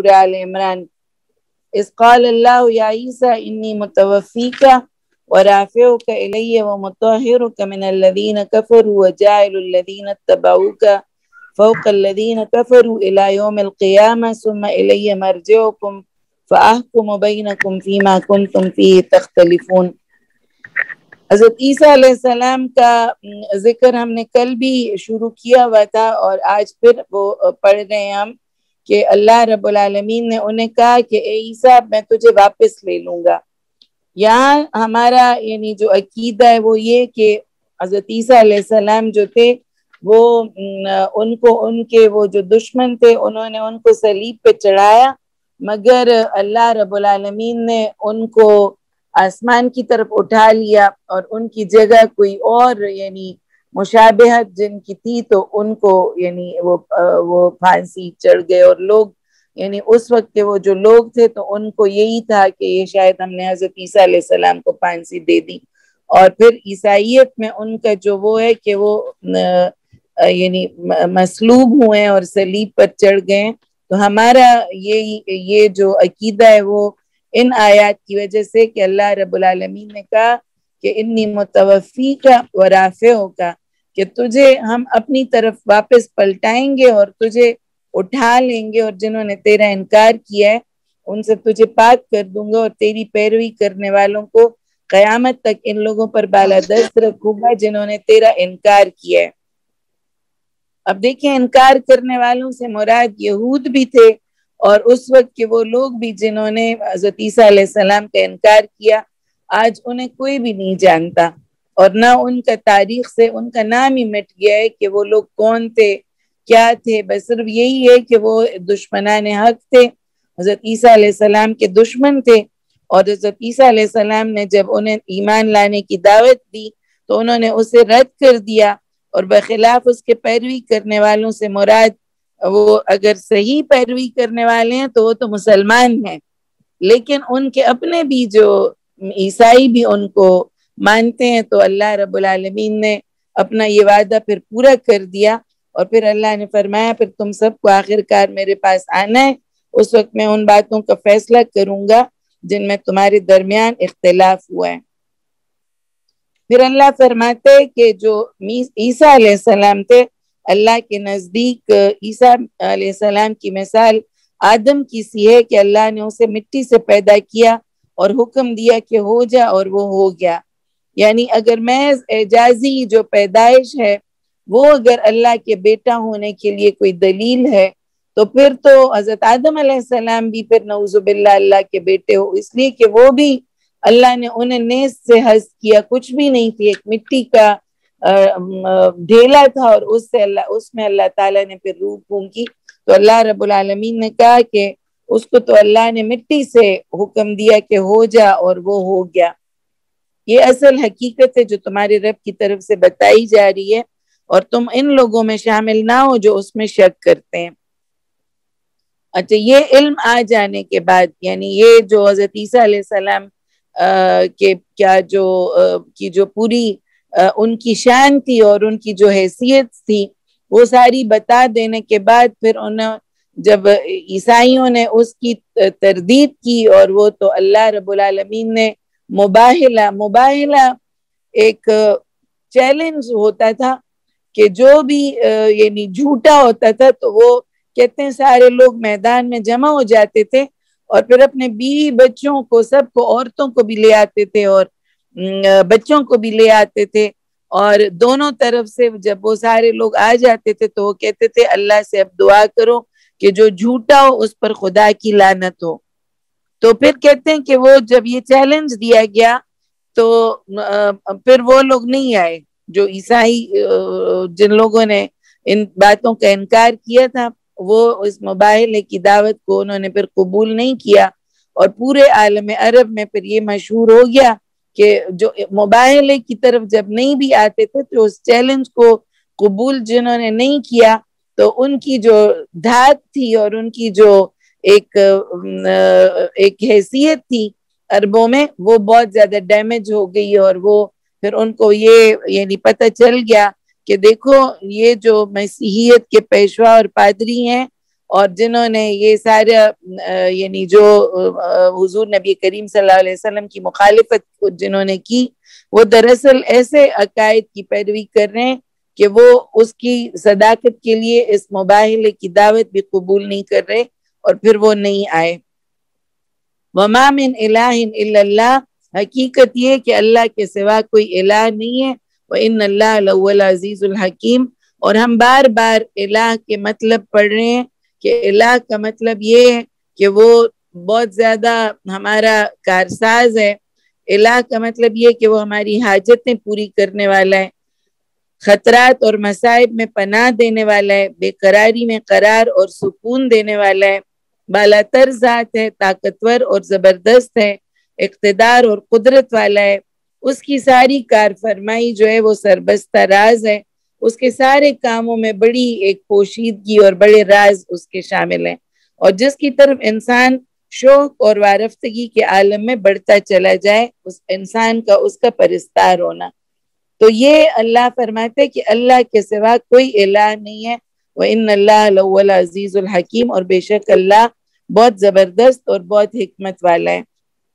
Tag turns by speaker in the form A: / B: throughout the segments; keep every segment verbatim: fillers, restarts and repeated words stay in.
A: سورہ آل عمران. اذ قال اللہ یا عیسیٰ انی متوفیک ورافعک الی ومطہرک من الذین کفروا وجاعل الذین اتبعوک فوق الذین کفروا الی یوم القیامہ ثم الی مرجعکم فاحکم بینکم فیما کنتم فیہ تختلفون. حضرت عیسیٰ علیہ السلام کا ذکر ہم نے کل بھی شروع کیا ہوا تھا اور آج پھر وہ پڑھ رہے ہیں ہم کہ اللہ رب العالمین نے انہیں کہا کہ اے عیسیٰ میں تجھے واپس لے لوں گا. یہاں ہمارا یعنی جو عقیدہ ہے وہ یہ کہ حضرت عیسیٰ علیہ السلام جو تھے وہ ان کو ان کے وہ جو دشمن تھے انہوں نے ان کو صلیب پہ چڑھایا، مگر اللہ رب العالمین نے ان کو آسمان کی طرف اٹھا لیا اور ان کی جگہ کوئی اور یعنی مشابہت جن کی تھی تو ان کو یعنی وہ وہ پھانسی چڑھ گئے. اور لوگ یعنی اس وقت کے وہ جو لوگ تھے تو ان کو یہی تھا کہ یہ شاید ہم نے حضرت عیسیٰ علیہ السلام کو پھانسی دے دی. اور پھر عیسائیت میں ان کا جو وہ ہے کہ وہ یعنی مصلوب ہوئے اور صلیب پر چڑھ گئے. تو ہمارا یہ یہ جو عقیدہ ہے وہ ان آیات کی وجہ سے کہ اللہ رب العالمین نے کہا کہ انی متوفیک ورافعک، کہ تجھے ہم اپنی طرف واپس پلٹائیں گے اور تجھے اٹھا لیں گے، اور جنہوں نے تیرا انکار کیا ہے ان سے تجھے پاک کر دوں گا، اور تیری پیروی کرنے والوں کو قیامت تک ان لوگوں پر بالادست رکھوں گا جنہوں نے تیرا انکار کیا ہے. اب دیکھیں انکار کرنے والوں سے مراد یہود بھی تھے اور اس وقت کے وہ لوگ بھی جنہوں نے حضرت عیسیٰ علیہ السلام کا انکار کیا. آج انہیں کوئی بھی نہیں جانتا اور نہ ان کا تاریخ سے ان کا نام ہی مٹ گیا ہے کہ وہ لوگ کون تھے کیا تھے. بس صرف یہی ہے کہ وہ دشمنان حق تھے، حضرت عیسیٰ علیہ السلام کے دشمن تھے. اور حضرت عیسیٰ علیہ السلام نے جب انہیں ایمان لانے کی دعوت دی تو انہوں نے اسے رد کر دیا، اور بخلاف اس کے پیروی کرنے والوں سے مراد وہ اگر صحیح پیروی کرنے والے ہیں تو وہ تو مسلمان ہیں، لیکن ان کے اپنے بھی جو عیسائی بھی ان کو مانتے ہیں. تو اللہ رب العالمین نے اپنا یہ وعدہ پھر پورا کر دیا اور پھر اللہ نے فرمایا پھر تم سب کو آخر کار میرے پاس آنا ہے، اس وقت میں ان باتوں کا فیصلہ کروں گا جن میں تمہارے درمیان اختلاف ہوا ہے. پھر اللہ فرماتے کہ جو عیسیٰ علیہ السلام تھے اللہ کے نزدیک عیسیٰ علیہ السلام کی مثال آدم کی سی ہے کہ اللہ نے اسے مٹی سے پیدا کیا اور حکم دیا کہ ہو جا اور وہ ہو گیا. یعنی اگر محض اعجازی جو پیدائش ہے وہ اگر اللہ کے بیٹا ہونے کے لیے کوئی دلیل ہے تو پھر تو حضرت آدم علیہ السلام بھی پھر نعوذ باللہ اللہ کے بیٹے ہو، اس لیے کہ وہ بھی اللہ نے انہیں نیز سے حذف کیا، کچھ بھی نہیں تھی، ایک مٹی کا ڈھیلا تھا اور اس سے اللہ اس میں اللہ تعالیٰ نے پھر روح پھونکی. تو اللہ رب العالمین نے کہا کہ اس کو تو اللہ نے مٹی سے حکم دیا کہ ہو جا اور وہ ہو گیا. یہ اصل حقیقت ہے جو تمہارے رب کی طرف سے بتائی جا رہی ہے اور تم ان لوگوں میں شامل نہ ہو جو اس میں شک کرتے ہیں. اچھا، یہ علم آ جانے کے بعد یعنی یہ جو حضرت عیسیٰ علیہ السلام کے کیا جو کی جو پوری ان کی شان تھی اور ان کی جو حیثیت تھی وہ ساری بتا دینے کے بعد پھر انہوں جب عیسائیوں نے اس کی تردید کی اور وہ تو اللہ رب العالمین نے مباہلہ مباہلہ ایک چیلنج ہوتا تھا کہ جو بھی یعنی جھوٹا ہوتا تھا تو وہ کہتے ہیں سارے لوگ میدان میں جمع ہو جاتے تھے اور پھر اپنے بیوی بچوں کو سب کو عورتوں کو بھی لے آتے تھے اور بچوں کو بھی لے آتے تھے اور دونوں طرف سے جب وہ سارے لوگ آ جاتے تھے تو وہ کہتے تھے اللہ سے اب دعا کرو کہ جو جھوٹا ہو اس پر خدا کی لعنت ہو. تو پھر کہتے ہیں کہ وہ جب یہ چیلنج دیا گیا تو پھر وہ لوگ نہیں آئے جو عیسائی جن لوگوں نے ان باتوں کا انکار کیا تھا، وہ اس مباہلے کی دعوت کو انہوں نے پھر قبول نہیں کیا اور پورے عالم عرب میں پھر یہ مشہور ہو گیا کہ جو مباہلے کی طرف جب نہیں بھی آتے تھے تو اس چیلنج کو قبول جنہوں نے نہیں کیا تو ان کی جو دھات تھی اور ان کی جو ایک ایک حیثیت تھی عربوں میں وہ بہت زیادہ ڈیمیج ہو گئی اور وہ پھر ان کو یہ یعنی پتہ چل گیا کہ دیکھو یہ جو مسیحیت کے پیشوا اور پادری ہیں اور جنہوں نے یہ سارا یعنی جو حضور نبی کریم صلی اللہ علیہ وسلم کی مخالفت جنہوں نے کی، وہ دراصل ایسے عقائد کی پیروی کر رہے ہیں کہ وہ اس کی صداقت کے لیے اس مباہلے کی دعوت بھی قبول نہیں کر رہے، اور پھر وہ نہیں آئے۔ وَمَا مِنْ إِلَٰهٍ إِلَّا اللَّهُ، حقیقت یہ کہ اللہ کے سوا کوئی الہ نہیں ہے۔ وَإِنَّ اللَّهَ لَهُوَ الْعَزِيزُ الْحَكِيمُ، اور ہم بار بار الہ کے مطلب پڑھ رہے ہیں کہ الہ کا مطلب یہ ہے کہ وہ بہت زیادہ ہمارا کارساز ہے۔ الہ کا مطلب یہ کہ وہ ہماری حاجتیں پوری کرنے والا ہے، خطرات اور مصائب میں پناہ دینے والا ہے، بے قراری میں قرار اور سکون دینے والا ہے، بالا تر ذات ہے، طاقتور اور زبردست ہے، اقتدار اور قدرت والا ہے، اس کی ساری کار فرمائی جو ہے وہ سربستہ راز ہے، اس کے سارے کاموں میں بڑی ایک پوشیدگی اور بڑے راز اس کے شامل ہیں، اور جس کی طرف انسان شوق اور وارفتگی کے عالم میں بڑھتا چلا جائے، اس انسان کا اس کا پرستار ہونا۔ تو یہ اللہ فرماتے کہ اللہ کے سوا کوئی الہ نہیں ہے، وَإِنَّ اللَّهَ لَهُوَ الْعَزِيزُ الْحَكِيمُ، اور بے شک اللہ بہت زبردست اور بہت حکمت والا ہے۔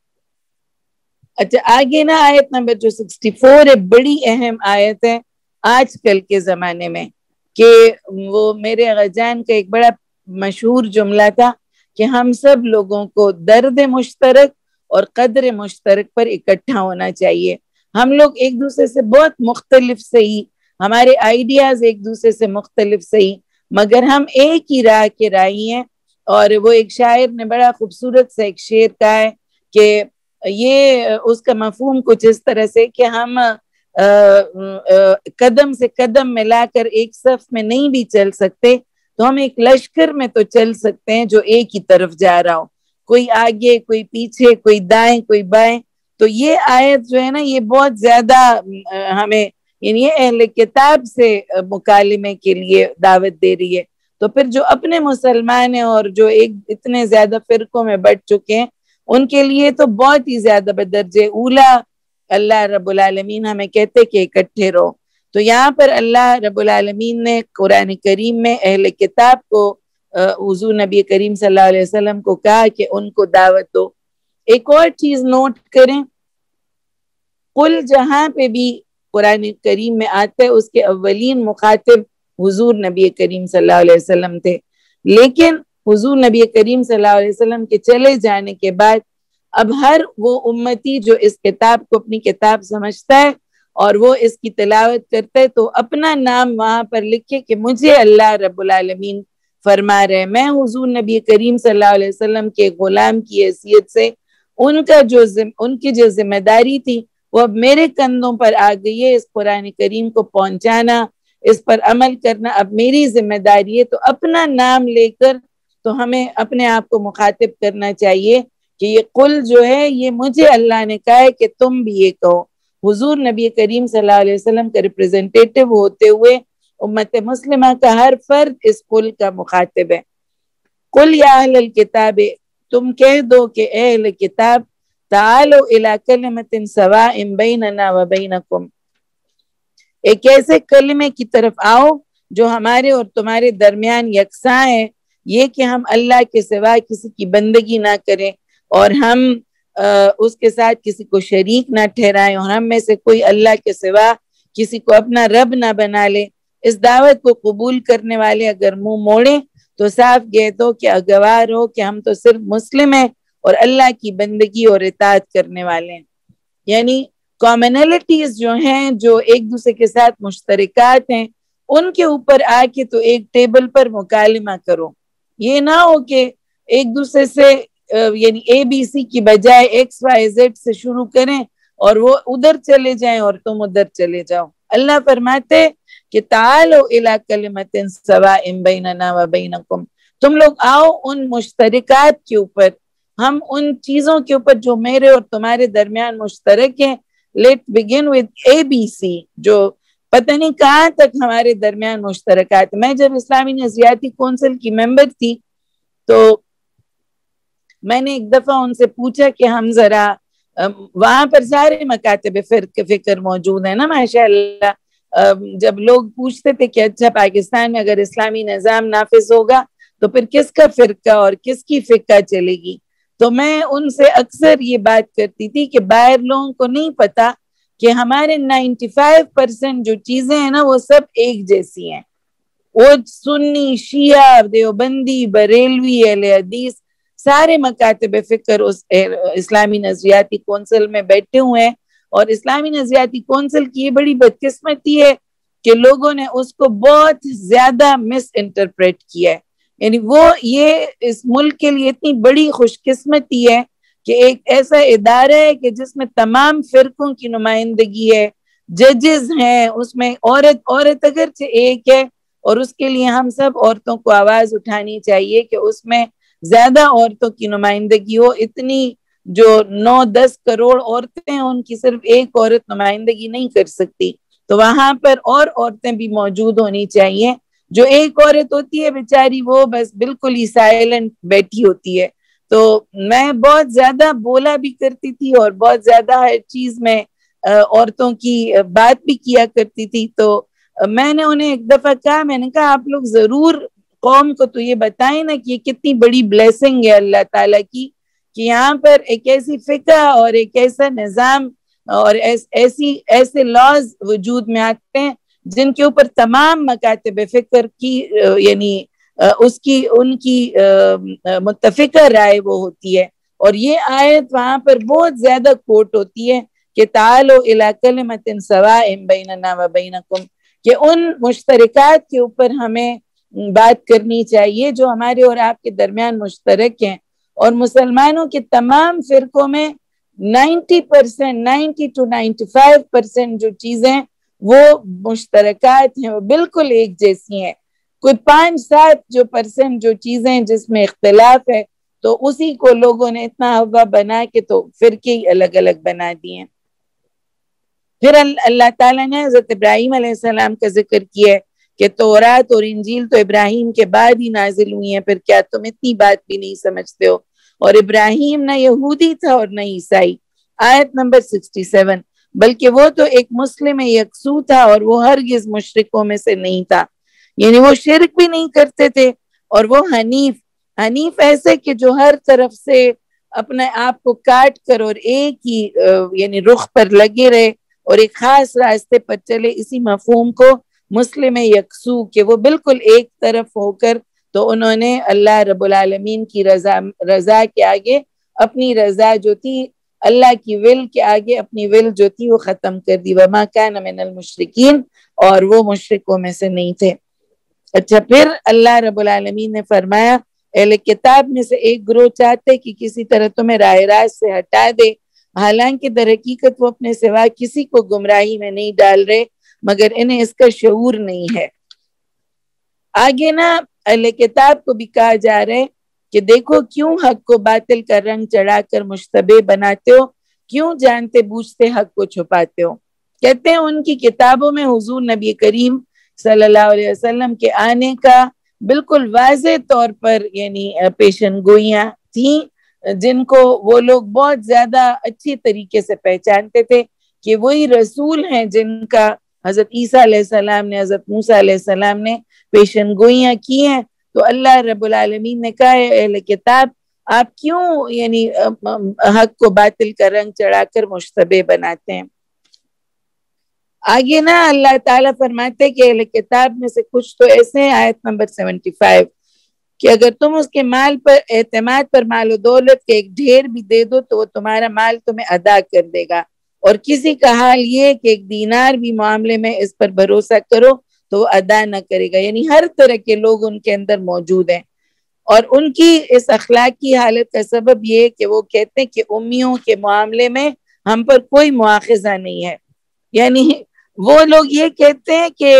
A: اچھا آگے نا آیت نمبر جو سکسٹی فور ہے، بڑی اہم آیت ہے آج کل کے زمانے میں، کہ وہ میرے غجان کا ایک بڑا مشہور جملہ تھا کہ ہم سب لوگوں کو درد مشترک اور قدر مشترک پر اکٹھا ہونا چاہیے۔ ہم لوگ ایک دوسرے سے بہت مختلف صحیح، ہمارے آئیڈیاز ایک دوسرے سے مختلف صحیح، مگر ہم ایک ہی راہ کے راہی ہیں۔ اور وہ ایک شاعر نے بڑا خوبصورت سے ایک شعر کہا ہے کہ یہ اس کا مفہوم کچھ اس طرح سے کہ ہم آ, آ, قدم سے قدم ملا کر ایک صف میں نہیں بھی چل سکتے، تو ہم ایک لشکر میں تو چل سکتے ہیں جو ایک ہی طرف جا رہا ہو، کوئی آگے کوئی پیچھے، کوئی دائیں کوئی بائیں۔ تو یہ آیت جو ہے نا یہ بہت زیادہ ہمیں یعنی اہل کتاب سے مکالمے کے لیے دعوت دے رہی ہے۔ تو پھر جو اپنے مسلمان ہیں اور جو ایک اتنے زیادہ فرقوں میں بٹ چکے ہیں، ان کے لیے تو بہت ہی زیادہ بدرجہ اولا اللہ رب العالمین ہمیں کہتے کہ اکٹھے رہو۔ تو یہاں پر اللہ رب العالمین نے قرآن کریم میں اہل کتاب کو حضور نبی کریم صلی اللہ علیہ وسلم کو کہا کہ ان کو دعوت دو۔ ایک اور چیز نوٹ کریں، قل جہاں پہ بھی قرآن کریم میں آتا ہے اس کے اولین مخاطب حضور نبی کریم صلی اللہ علیہ وسلم تھے، لیکن حضور نبی کریم صلی اللہ علیہ وسلم کے چلے جانے کے بعد اب ہر وہ امتی جو اس کتاب کو اپنی کتاب سمجھتا ہے اور وہ اس کی تلاوت کرتا ہے تو اپنا نام وہاں پر لکھے کہ مجھے اللہ رب العالمین فرما رہے، میں حضور نبی کریم صلی اللہ علیہ وسلم کے غلام کی حیثیت سے ان کا جو ان کی جو ذمہ داری تھی وہ اب میرے کندھوں پر آ گئی ہے، اس قرآن کریم کو پہنچانا، اس پر عمل کرنا اب میری ذمہ داری ہے۔ تو اپنا نام لے کر تو ہمیں اپنے آپ کو مخاطب کرنا چاہیے کہ یہ قل جو ہے یہ مجھے اللہ نے کہا ہے کہ تم بھی یہ کہو۔ حضور نبی کریم صلی اللہ علیہ وسلم کا ریپریزنٹیٹیو ہوتے ہوئے امت مسلمہ کا ہر فرد اس قل کا مخاطب ہے۔ قل یا اہل الکتاب، تم کہہ دو کہ اے اہل کتاب، تعالوا الی کلمۃ سواء بیننا و بینکم، ایک ایسے کلمے کی طرف آؤ جو ہمارے اور تمہارے درمیان یکساں ہے، یہ کہ ہم اللہ کے سوا کسی کی بندگی نہ کریں اور ہم اس کے ساتھ کسی کو شریک نہ ٹھہرائیں، اور ہم میں سے کوئی اللہ کے سوا کسی کو اپنا رب نہ بنا لے۔ اس دعوت کو قبول کرنے والے اگر منہ موڑیں تو صاف کہہ دو کہ اگوار ہو کہ ہم تو صرف مسلم ہیں اور اللہ کی بندگی اور اطاعت کرنے والے ہیں۔ یعنی کامنلٹیز جو ہیں، جو ایک دوسرے کے ساتھ مشترکات ہیں، ان کے اوپر آ کے تو ایک ٹیبل پر مکالمہ کرو۔ یہ نہ ہو کہ ایک دوسرے سے یعنی اے بی سی کی بجائے ایکس وائی زیڈ سے شروع کریں اور وہ ادھر چلے جائیں اور تم ادھر چلے جاؤ۔ اللہ فرماتے کہ تعالوا الی کلمۃ سواء بیننا و بینکم، تم لوگ آؤ ان مشترکات کے اوپر، ہم ان چیزوں کے اوپر جو میرے اور تمہارے درمیان مشترک ہیں۔ Let begin with A B C, جو پتہ نہیں کہاں تک ہمارے درمیان مشترکات۔ میں جب اسلامی نظریاتی کونسل کی ممبر تھی تو میں نے ایک دفعہ ان سے پوچھا کہ ہم ذرا وہاں پر سارے مکاتب فکر فکر موجود ہیں نا ماشاء اللہ، جب لوگ پوچھتے تھے کہ اچھا پاکستان میں اگر اسلامی نظام نافذ ہوگا تو پھر کس کا فرقہ اور کس کی فقہ چلے گی؟ تو میں ان سے اکثر یہ بات کرتی تھی کہ باہر لوگوں کو نہیں پتا کہ ہمارے نائنٹی فائیو پرسینٹ جو چیزیں ہیں نا وہ سب ایک جیسی ہیں. وہ سنی، شیعہ، دیوبندی، بریلوی، اہل حدیث، سارے مکاتب فکر اس اسلامی نظریاتی کونسل میں بیٹھے ہوئے ہیں. اور اسلامی نظریاتی کونسل کی یہ بڑی بدقسمتی ہے کہ لوگوں نے اس کو بہت زیادہ مس انٹرپریٹ کیا ہے. یعنی وہ یہ اس ملک کے لیے اتنی بڑی خوش قسمتی ہے کہ ایک ایسا ادارہ ہے کہ جس میں تمام فرقوں کی نمائندگی ہے، ججز ہیں اس میں، عورت عورت اگرچہ ایک ہے، اور اس کے لیے ہم سب عورتوں کو آواز اٹھانی چاہیے کہ اس میں زیادہ عورتوں کی نمائندگی ہو. اتنی جو نو دس کروڑ عورتیں ہیں ان کی صرف ایک عورت نمائندگی نہیں کر سکتی، تو وہاں پر اور عورتیں بھی موجود ہونی چاہیے. جو ایک عورت ہوتی ہے بیچاری وہ بس بالکل ہی سائلنٹ بیٹھی ہوتی ہے. تو میں بہت زیادہ بولا بھی کرتی تھی اور بہت زیادہ ہر چیز میں عورتوں کی بات بھی کیا کرتی تھی. تو میں نے انہیں ایک دفعہ کہا، میں نے کہا آپ لوگ ضرور قوم کو تو یہ بتائیں نا کہ یہ کتنی بڑی بلیسنگ ہے اللہ تعالیٰ کی کہ یہاں پر ایک ایسی فقہ اور ایک ایسا نظام اور ایسی ایسے لاز وجود میں آتے ہیں جن کے اوپر تمام مکاتب فکر کی یعنی اس کی ان کی متفقہ رائے وہ ہوتی ہے. اور یہ آیت وہاں پر بہت زیادہ کوٹ ہوتی ہے کہ تعالوا الی کلمۃ سواء بیننا و بینکم، کہ ان مشترکات کے اوپر ہمیں بات کرنی چاہیے جو ہمارے اور آپ کے درمیان مشترک ہیں. اور مسلمانوں کے تمام فرقوں میں ninety percent ninety two ninety five percent جو چیزیں وہ مشترکات ہیں، وہ بالکل ایک جیسی ہیں. کوئی پانچ سات جو پرسینٹ جو چیزیں جس میں اختلاف ہے تو اسی کو لوگوں نے اتنا ہوا بنا کے تو فرقے ہی الگ الگ بنا دیے ہیں. پھر اللہ تعالیٰ نے حضرت ابراہیم علیہ السلام کا ذکر کیا ہے کہ تورات اور انجیل تو ابراہیم کے بعد ہی نازل ہوئی ہیں، پھر کیا تم اتنی بات بھی نہیں سمجھتے ہو؟ اور ابراہیم نہ یہودی تھا اور نہ عیسائی. آیت نمبر سکسٹی سیون، بلکہ وہ تو ایک مسلم یکسو تھا اور وہ ہرگز مشرکوں میں سے نہیں تھا. یعنی وہ شرک بھی نہیں کرتے تھے، اور وہ حنیف حنیف ایسے کہ جو ہر طرف سے اپنے آپ کو کاٹ کر اور ایک ہی یعنی رخ پر لگے رہے اور ایک خاص راستے پر چلے. اسی مفہوم کو مسلم یکسو کہ وہ بالکل ایک طرف ہو کر تو انہوں نے اللہ رب العالمین کی رضا رضا کے آگے اپنی رضا جو تھی، اللہ کی ول کے آگے اپنی ول جو تھی وہ ختم کر دی. وما کان من المشرکین، اور وہ مشرکوں میں سے نہیں تھے. اچھا، پھر اللہ رب العالمین نے فرمایا اہل کتاب میں سے ایک گروہ چاہتے کہ کسی طرح تمہیں راہ راست سے ہٹا دے، حالانکہ در حقیقت وہ اپنے سوا کسی کو گمراہی میں نہیں ڈال رہے مگر انہیں اس کا شعور نہیں ہے. آگے نا اہل کتاب کو بھی کہا جا رہا ہے کہ دیکھو کیوں حق کو باطل کا رنگ چڑھا کر مشتبہ بناتے ہو، کیوں جانتے بوجھتے حق کو چھپاتے ہو. کہتے ہیں ان کی کتابوں میں حضور نبی کریم صلی اللہ علیہ وسلم کے آنے کا بالکل واضح طور پر یعنی پیشن گوئیاں تھیں جن کو وہ لوگ بہت زیادہ اچھی طریقے سے پہچانتے تھے کہ وہی رسول ہیں جن کا حضرت عیسیٰ علیہ السلام نے حضرت موسیٰ علیہ السلام نے پیشن گوئیاں کی ہیں. تو اللہ رب العالمین نے کہا ہے اہل کتاب آپ کیوں یعنی حق کو باطل کا رنگ چڑھا کر مشتبہ بناتے ہیں. آگے نا اللہ تعالیٰ فرماتے کہ اہل کتاب میں سے کچھ تو ایسے ہیں، آیت نمبر سیونٹی فائیو، کہ اگر تم اس کے مال پر اعتماد پر مال و دولت کے ایک ڈھیر بھی دے دو تو وہ تمہارا مال تمہیں ادا کر دے گا، اور کسی کا حال یہ کہ ایک دینار بھی معاملے میں اس پر بھروسہ کرو تو وہ ادا نہ کرے گا. یعنی ہر طرح کے لوگ ان کے اندر موجود ہیں، اور ان کی اس اخلاقی حالت کا سبب یہ کہ وہ کہتے ہیں کہ امیوں کے معاملے میں ہم پر کوئی مواخذہ نہیں ہے. یعنی وہ لوگ یہ کہتے ہیں کہ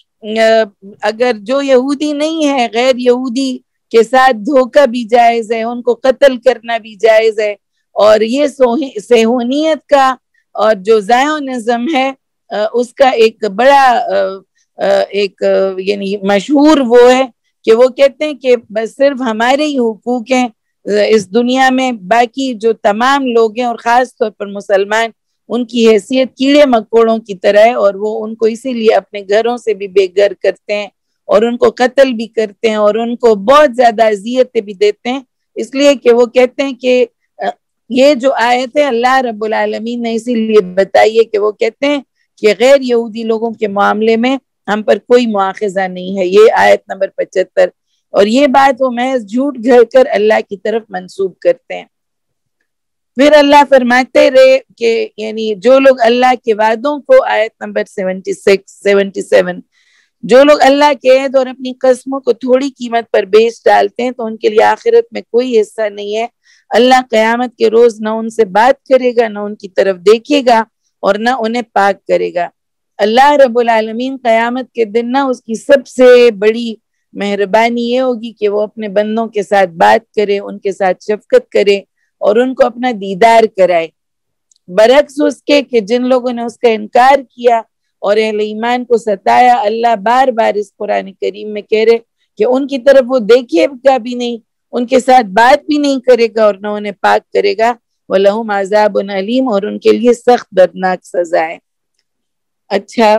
A: اگر جو یہودی نہیں ہے غیر یہودی کے ساتھ دھوکہ بھی جائز ہے، ان کو قتل کرنا بھی جائز ہے، اور یہ صہیونیت کا اور جو زائونزم ہے اس کا ایک بڑا ایک یعنی مشہور وہ ہے کہ وہ کہتے ہیں کہ بس صرف ہمارے ہی حقوق ہیں اس دنیا میں، باقی جو تمام لوگ ہیں اور خاص طور پر مسلمان ان کی حیثیت کیڑے مکوڑوں کی طرح ہے، اور وہ ان کو اسی لیے اپنے گھروں سے بھی بے گھر کرتے ہیں اور ان کو قتل بھی کرتے ہیں اور ان کو بہت زیادہ اذیتیں بھی دیتے ہیں، اس لیے کہ وہ کہتے ہیں کہ یہ جو آیت ہے اللہ رب العالمین نے اسی لیے بتائی ہے کہ وہ کہتے ہیں کہ غیر یہودی لوگوں کے معاملے میں ہم پر کوئی مواخذہ نہیں ہے، یہ آیت نمبر پچہتر، اور یہ بات وہ محض جھوٹ گھڑ کر اللہ کی طرف منسوب کرتے ہیں۔ پھر اللہ فرماتے رہے کہ یعنی جو لوگ اللہ کے وعدوں کو، آیت number seventy six seventy seven, جو لوگ اللہ کے عہد اور اپنی قسموں کو تھوڑی قیمت پر بیچ ڈالتے ہیں تو ان کے لیے آخرت میں کوئی حصہ نہیں ہے۔ اللہ قیامت کے روز نہ ان سے بات کرے گا، نہ ان کی طرف دیکھے گا اور نہ انہیں پاک کرے گا۔ اللہ رب العالمین قیامت کے دن نہ اس کی سب سے بڑی مہربانی یہ ہوگی کہ وہ اپنے بندوں کے ساتھ بات کرے، ان کے ساتھ شفقت کرے اور ان کو اپنا دیدار کرائے، برعکس اس کے کہ جن لوگوں نے اس کا انکار کیا اور اہل ایمان کو ستایا، اللہ بار بار اس قرآن کریم میں کہہ رہے کہ ان کی طرف وہ دیکھے گا بھی نہیں، ان کے ساتھ بات بھی نہیں کرے گا اور نہ انہیں پاک کرے گا، وَلَهُمْ عَذَابٌ عَلِيمٌ، اور ان کے لیے سخت دردناک سزا ہے۔ اچھا،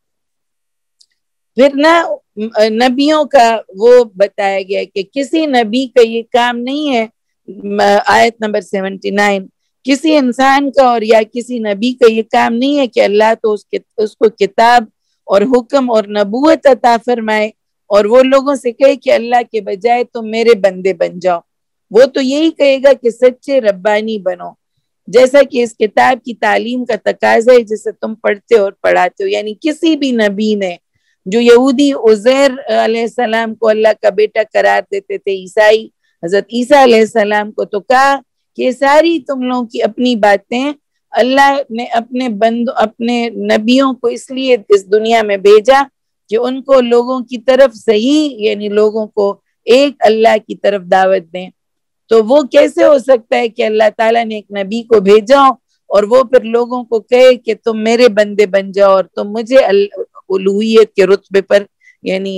A: پھر نا نبیوں کا وہ بتایا گیا کہ کسی نبی کا یہ کام نہیں ہے، آیت نمبر سیونٹی نائن، کسی انسان کا اور یا کسی نبی کا یہ کام نہیں ہے کہ اللہ تو اس, اس کو کتاب اور حکم اور نبوت عطا فرمائے اور وہ لوگوں سے کہے کہ اللہ کے بجائے تم میرے بندے بن جاؤ، وہ تو یہی کہے گا کہ سچے ربانی بنو، جیسا کہ اس کتاب کی تعلیم کا تقاضا ہے جسے تم پڑھتے اور پڑھاتے ہو۔ یعنی کسی بھی نبی نے، جو یہودی عزیر علیہ السلام کو اللہ کا بیٹا قرار دیتے تھے، عیسائی حضرت عیسیٰ علیہ السلام کو، تو کہا کہ ساری تم لوگوں کی اپنی باتیں، اللہ نے اپنے بندوں اپنے نبیوں کو اس لیے اس دنیا میں بھیجا کہ ان کو لوگوں کی طرف صحیح، یعنی لوگوں کو ایک اللہ کی طرف دعوت دیں۔ تو وہ کیسے ہو سکتا ہے کہ اللہ تعالیٰ نے ایک نبی کو بھیجا اور وہ پھر لوگوں کو کہے کہ تم میرے بندے بن جاؤ اور تم مجھے الوہیت کے رتبے پر یعنی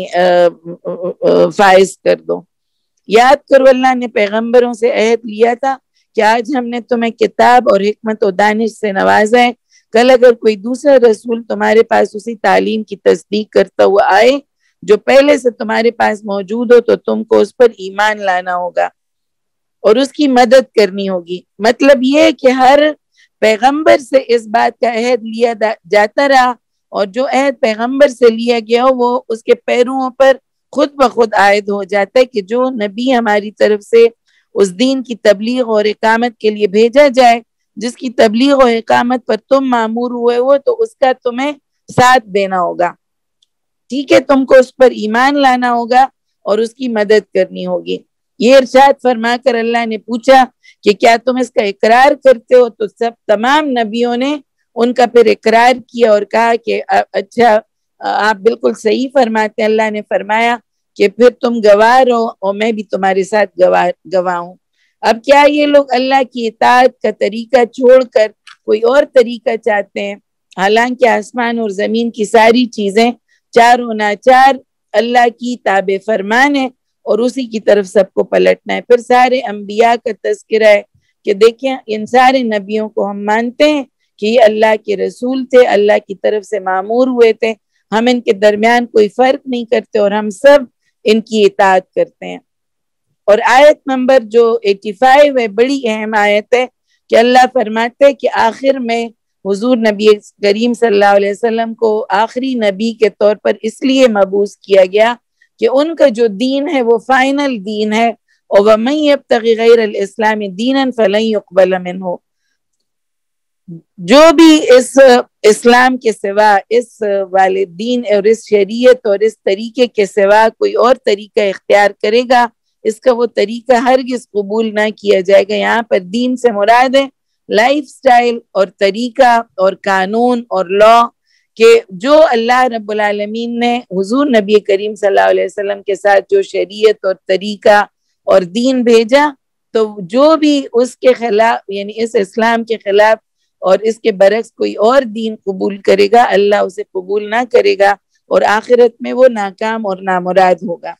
A: فائز کر دو۔ یاد کرو اللہ نے پیغمبروں سے عہد لیا تھا کہ آج ہم نے تمہیں کتاب اور حکمت و دانش سے نوازا ہے، کل اگر کوئی دوسرا رسول تمہارے پاس اسی تعلیم کی تصدیق کرتا ہوا آئے جو پہلے سے تمہارے پاس موجود ہو تو تم کو اس پر ایمان لانا ہوگا اور اس کی مدد کرنی ہوگی۔ مطلب یہ کہ ہر پیغمبر سے اس بات کا عہد لیا جاتا رہا اور جو عہد پیغمبر سے لیا گیا ہو وہ اس کے پیرووں پر خود بخود عائد ہو جاتا ہے کہ جو نبی ہماری طرف سے اس دین کی تبلیغ اور اقامت کے لیے بھیجا جائے، جس کی تبلیغ اور اقامت پر تم مامور ہوئے ہو، تو اس کا تمہیں ساتھ دینا ہوگا، ٹھیک ہے، تم کو اس پر ایمان لانا ہوگا اور اس کی مدد کرنی ہوگی۔ یہ ارشاد فرما کر اللہ نے پوچھا کہ کیا تم اس کا اقرار کرتے ہو؟ تو سب تمام نبیوں نے ان کا پھر اقرار کیا اور کہا کہ اچھا آپ بالکل صحیح فرماتے ہیں۔ اللہ نے فرمایا کہ پھر تم گواہ رہو اور میں بھی تمہارے ساتھ گواہ گواہ ہوں۔ اب کیا یہ لوگ اللہ کی اطاعت کا طریقہ چھوڑ کر کوئی اور طریقہ چاہتے ہیں؟ حالانکہ آسمان اور زمین کی ساری چیزیں چاروں ناچار اللہ کی تابع فرمان ہے اور اسی کی طرف سب کو پلٹنا ہے۔ پھر سارے انبیاء کا تذکرہ ہے کہ دیکھیں ان سارے نبیوں کو ہم مانتے ہیں کہ یہ اللہ کے رسول تھے، اللہ کی طرف سے مامور ہوئے تھے، ہم ان کے درمیان کوئی فرق نہیں کرتے اور ہم سب ان کی اطاعت کرتے ہیں۔ اور آیت نمبر جو پچاسی ہے، بڑی اہم آیت ہے کہ اللہ فرماتے ہیں کہ آخر میں حضور نبی کریم صلی اللہ علیہ وسلم کو آخری نبی کے طور پر اس لیے مبعوث کیا گیا کہ ان کا جو دین ہے وہ فائنل دین ہے، اور وَمَن يَبْتَغِ غَيْرَ الْإِسْلَامِ دِينًا فَلَن يُقْبَلَ مِنْهُ، جو بھی اس اسلام کے سوا، اس والے دین اور اس شریعت اور اس طریقے کے سوا کوئی اور طریقہ اختیار کرے گا، اس کا وہ طریقہ ہرگز قبول نہ کیا جائے گا۔ یہاں پر دین سے مراد ہے لائف سٹائل اور طریقہ اور قانون اور لا، کہ جو اللہ رب العالمین نے حضور نبی کریم صلی اللہ علیہ وسلم کے ساتھ جو شریعت اور طریقہ اور دین بھیجا، تو جو بھی اس کے خلاف، یعنی اس اسلام کے خلاف اور اس کے برعکس کوئی اور دین قبول کرے گا، اللہ اسے قبول نہ کرے گا اور آخرت میں وہ ناکام اور نامراد ہوگا۔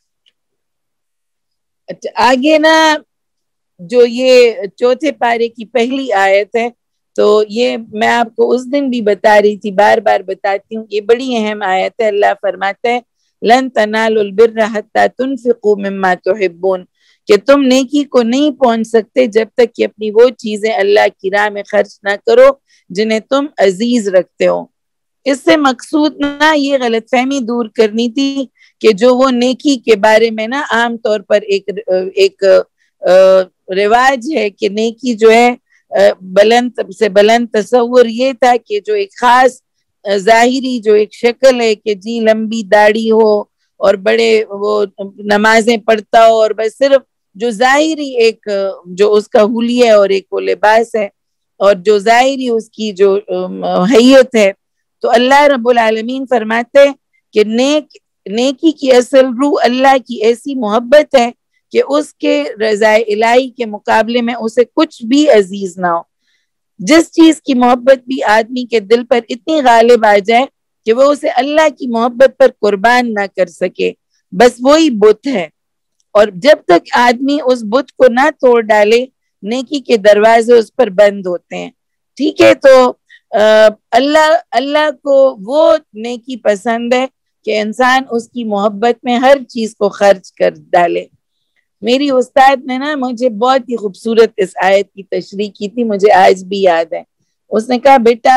A: اچھا، آگے نا جو یہ چوتھے پارے کی پہلی آیت ہے، تو یہ میں آپ کو اس دن بھی بتا رہی تھی، بار بار بتاتی ہوں، یہ بڑی اہم آیت ہے۔ اللہ فرماتا ہے لن تنالوا البر حتى تنفقوا مما تحبون، کہ تم نیکی کو نہیں پہنچ سکتے جب تک کہ اپنی وہ چیزیں اللہ کی راہ میں خرچ نہ کرو جنہیں تم عزیز رکھتے ہو۔ اس سے مقصود نہ یہ غلط فہمی دور کرنی تھی کہ جو وہ نیکی کے بارے میں نا عام طور پر ایک ایک رواج ہے کہ نیکی جو ہے بلند سے بلند تصور یہ تھا کہ جو ایک خاص ظاہری جو ایک شکل ہے کہ جی لمبی داڑھی ہو اور بڑے وہ نمازیں پڑھتا ہو اور بس صرف جو ظاہری ایک جو اس کا حلیہ ہے اور ایک وہ لباس ہے اور جو ظاہری اس کی جو حیت ہے، تو اللہ رب العالمین فرماتے کہ نیک نیکی کی اصل روح اللہ کی ایسی محبت ہے کہ اس کے رضا الہی کے مقابلے میں اسے کچھ بھی عزیز نہ ہو۔ جس چیز کی محبت بھی آدمی کے دل پر اتنی غالب آ جائے کہ وہ اسے اللہ کی محبت پر قربان نہ کر سکے، بس وہی بت ہے۔ اور جب تک آدمی اس بت کو نہ توڑ ڈالے نیکی کے دروازے اس پر بند ہوتے ہیں۔ ٹھیک ہے، تو اللہ اللہ کو وہ نیکی پسند ہے کہ انسان اس کی محبت میں ہر چیز کو خرچ کر ڈالے۔ میری استاد نے نا مجھے بہت ہی خوبصورت اس آیت کی تشریح کی تھی، مجھے آج بھی یاد ہے۔ اس نے کہا بیٹا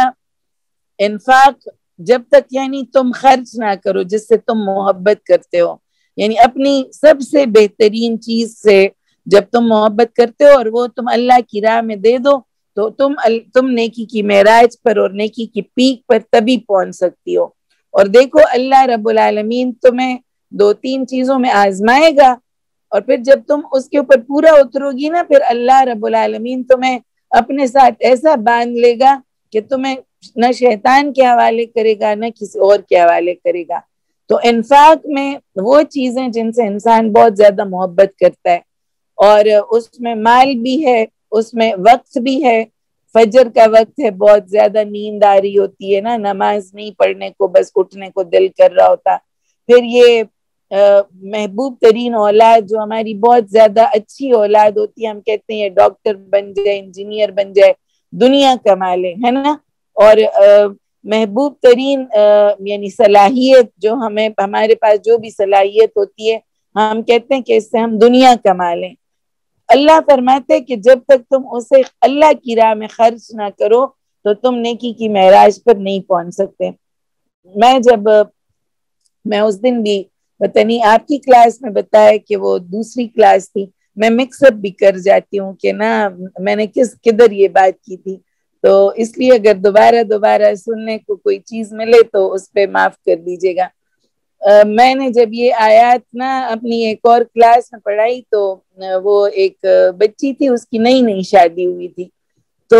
A: انفاق جب تک یعنی تم خرچ نہ کرو جس سے تم محبت کرتے ہو، یعنی اپنی سب سے بہترین چیز سے جب تم محبت کرتے ہو اور وہ تم اللہ کی راہ میں دے دو تو تم تم نیکی کی معراج پر اور نیکی کی پیک پر تبھی پہنچ سکتی ہو۔ اور دیکھو اللہ رب العالمین تمہیں دو تین چیزوں میں آزمائے گا اور پھر جب تم اس کے اوپر پورا اترو گی نا، پھر اللہ رب العالمین تمہیں اپنے ساتھ ایسا باندھ لے گا کہ تمہیں نہ شیطان کے حوالے کرے گا نہ کسی اور کے حوالے کرے گا۔ تو انفاق میں وہ چیزیں جن سے انسان بہت زیادہ محبت کرتا ہے، اور اس میں مال بھی ہے، اس میں وقت بھی ہے۔ فجر کا وقت ہے، بہت زیادہ نیند آ رہی ہوتی ہے نا، نماز نہیں پڑھنے کو بس اٹھنے کو دل کر رہا ہوتا۔ پھر یہ محبوب ترین اولاد جو ہماری بہت زیادہ اچھی اولاد ہوتی ہے، ہم کہتے ہیں ڈاکٹر بن جائے، انجینئر بن جائے، دنیا کما لے، ہے نا۔ اور محبوب ترین یعنی صلاحیت جو ہمیں ہمارے پاس جو بھی صلاحیت ہوتی ہے ہم کہتے ہیں کہ اس سے ہم دنیا کما لیں۔ اللہ فرماتے کہ جب تک تم اسے اللہ کی راہ میں خرچ نہ کرو تو تم نیکی کی معراج پر نہیں پہنچ سکتے۔ میں جب میں اس دن بھی پتہ نہیں آپ کی کلاس میں بتایا کہ وہ دوسری کلاس تھی، میں مکس اپ بھی کر جاتی ہوں کہ نا میں نے کس کدھر یہ بات کی تھی، تو اس لیے اگر دوبارہ دوبارہ سننے کو کوئی چیز ملے تو اس پہ معاف کر دیجیے گا۔ میں نے جب یہ آیات نا اپنی ایک اور کلاس میں پڑھائی تو وہ ایک بچی تھی، اس کی نئی نئی شادی ہوئی تھی، تو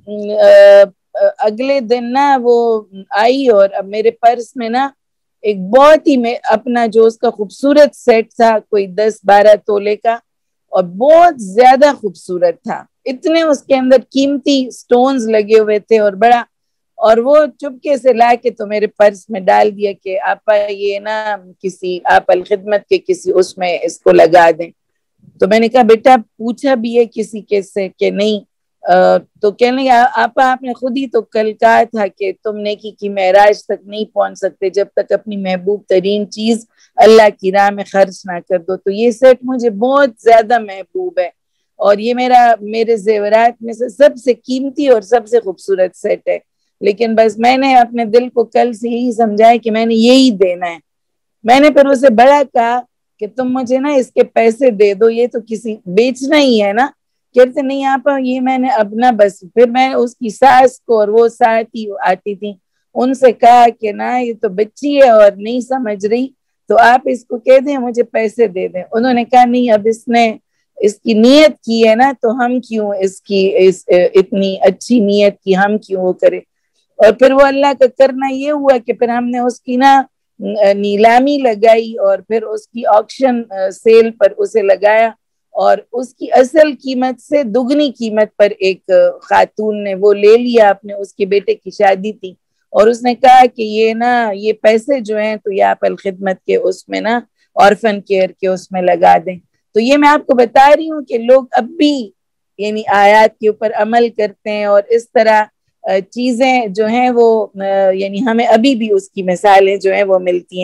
A: اگلے دن نا وہ آئی اور اب میرے پرس میں نا ایک بہت ہی میں اپنا جو اس کا خوبصورت سیٹ تھا کوئی دس بارہ تولے کا اور بہت زیادہ خوبصورت تھا، اتنے اس کے اندر قیمتی سٹونز لگے ہوئے تھے اور بڑا، اور وہ چپکے سے لا کے تو میرے پرس میں ڈال دیا کہ آپا یہ نا کسی آپ الخدمت کے کسی اس میں اس کو لگا دیں۔ تو میں نے کہا بیٹا پوچھا بھی ہے کسی کے سے کہ نہیں؟ تو کہنے لگے آپا آپ نے خود ہی تو کل کہا تھا کہ تم نیکی کی معراج تک نہیں پہنچ سکتے جب تک اپنی محبوب ترین چیز اللہ کی راہ میں خرچ نہ کر دو۔ تو یہ سیٹ مجھے بہت زیادہ محبوب ہے اور یہ میرا میرے زیورات میں سے سب سے قیمتی اور سب سے خوبصورت سیٹ ہے، لیکن بس میں نے اپنے دل کو کل سے یہی سمجھایا کہ میں نے یہی دینا ہے۔ میں نے پھر اسے بڑا کہا کہ تم مجھے نا اس کے پیسے دے دو، یہ تو کسی بیچنا ہی ہے نا۔ کہتے نہیں آپا یہ میں نے اب نہ بس، پھر میں اس کی ساس کو اور وہ ساتھ ہی آتی تھی ان سے کہا کہ نا یہ تو بچی ہے اور نہیں سمجھ رہی، تو آپ اس کو کہہ دیں مجھے پیسے دے دیں۔ انہوں نے کہا نہیں اب اس نے اس کی نیت کی ہے نا تو ہم کیوں اس کی اس اتنی اچھی نیت کی ہم کیوں وہ کرے۔ اور پھر وہ اللہ کا کرنا یہ ہوا کہ پھر ہم نے اس کی نا نیلامی لگائی اور پھر اس کی آکشن سیل پر اسے لگایا اور اس کی اصل قیمت سے دگنی قیمت پر ایک خاتون نے وہ لے لیا، اپنے اس کے بیٹے کی شادی تھی اور اس نے کہا کہ یہ نا یہ پیسے جو ہیں تو یہ آپ الخدمت کے اس میں نا آرفن کیئر کے اس میں لگا دیں۔ تو یہ میں آپ کو بتا رہی ہوں کہ لوگ اب بھی یعنی آیات کے اوپر عمل کرتے ہیں اور اس طرح چیزیں جو ہیں وہ یعنی ہمیں ابھی بھی اس کی مثالیں جو ہیں وہ ملتی ہیں۔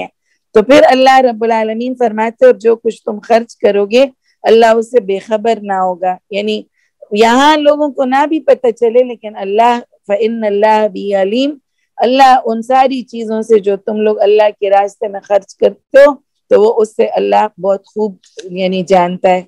A: تو پھر اللہ رب العالمین فرماتے اور جو کچھ تم خرچ کرو گے اللہ اس سے بے خبر نہ ہوگا. یعنی یہاں لوگوں کو نہ بھی پتہ چلے لیکن اللہ فإن اللہ بھی علیم، اللہ ان ساری چیزوں سے جو تم لوگ اللہ کے راستے میں خرچ کرتے ہو تو وہ اس سے اللہ بہت خوب یعنی جانتا ہے.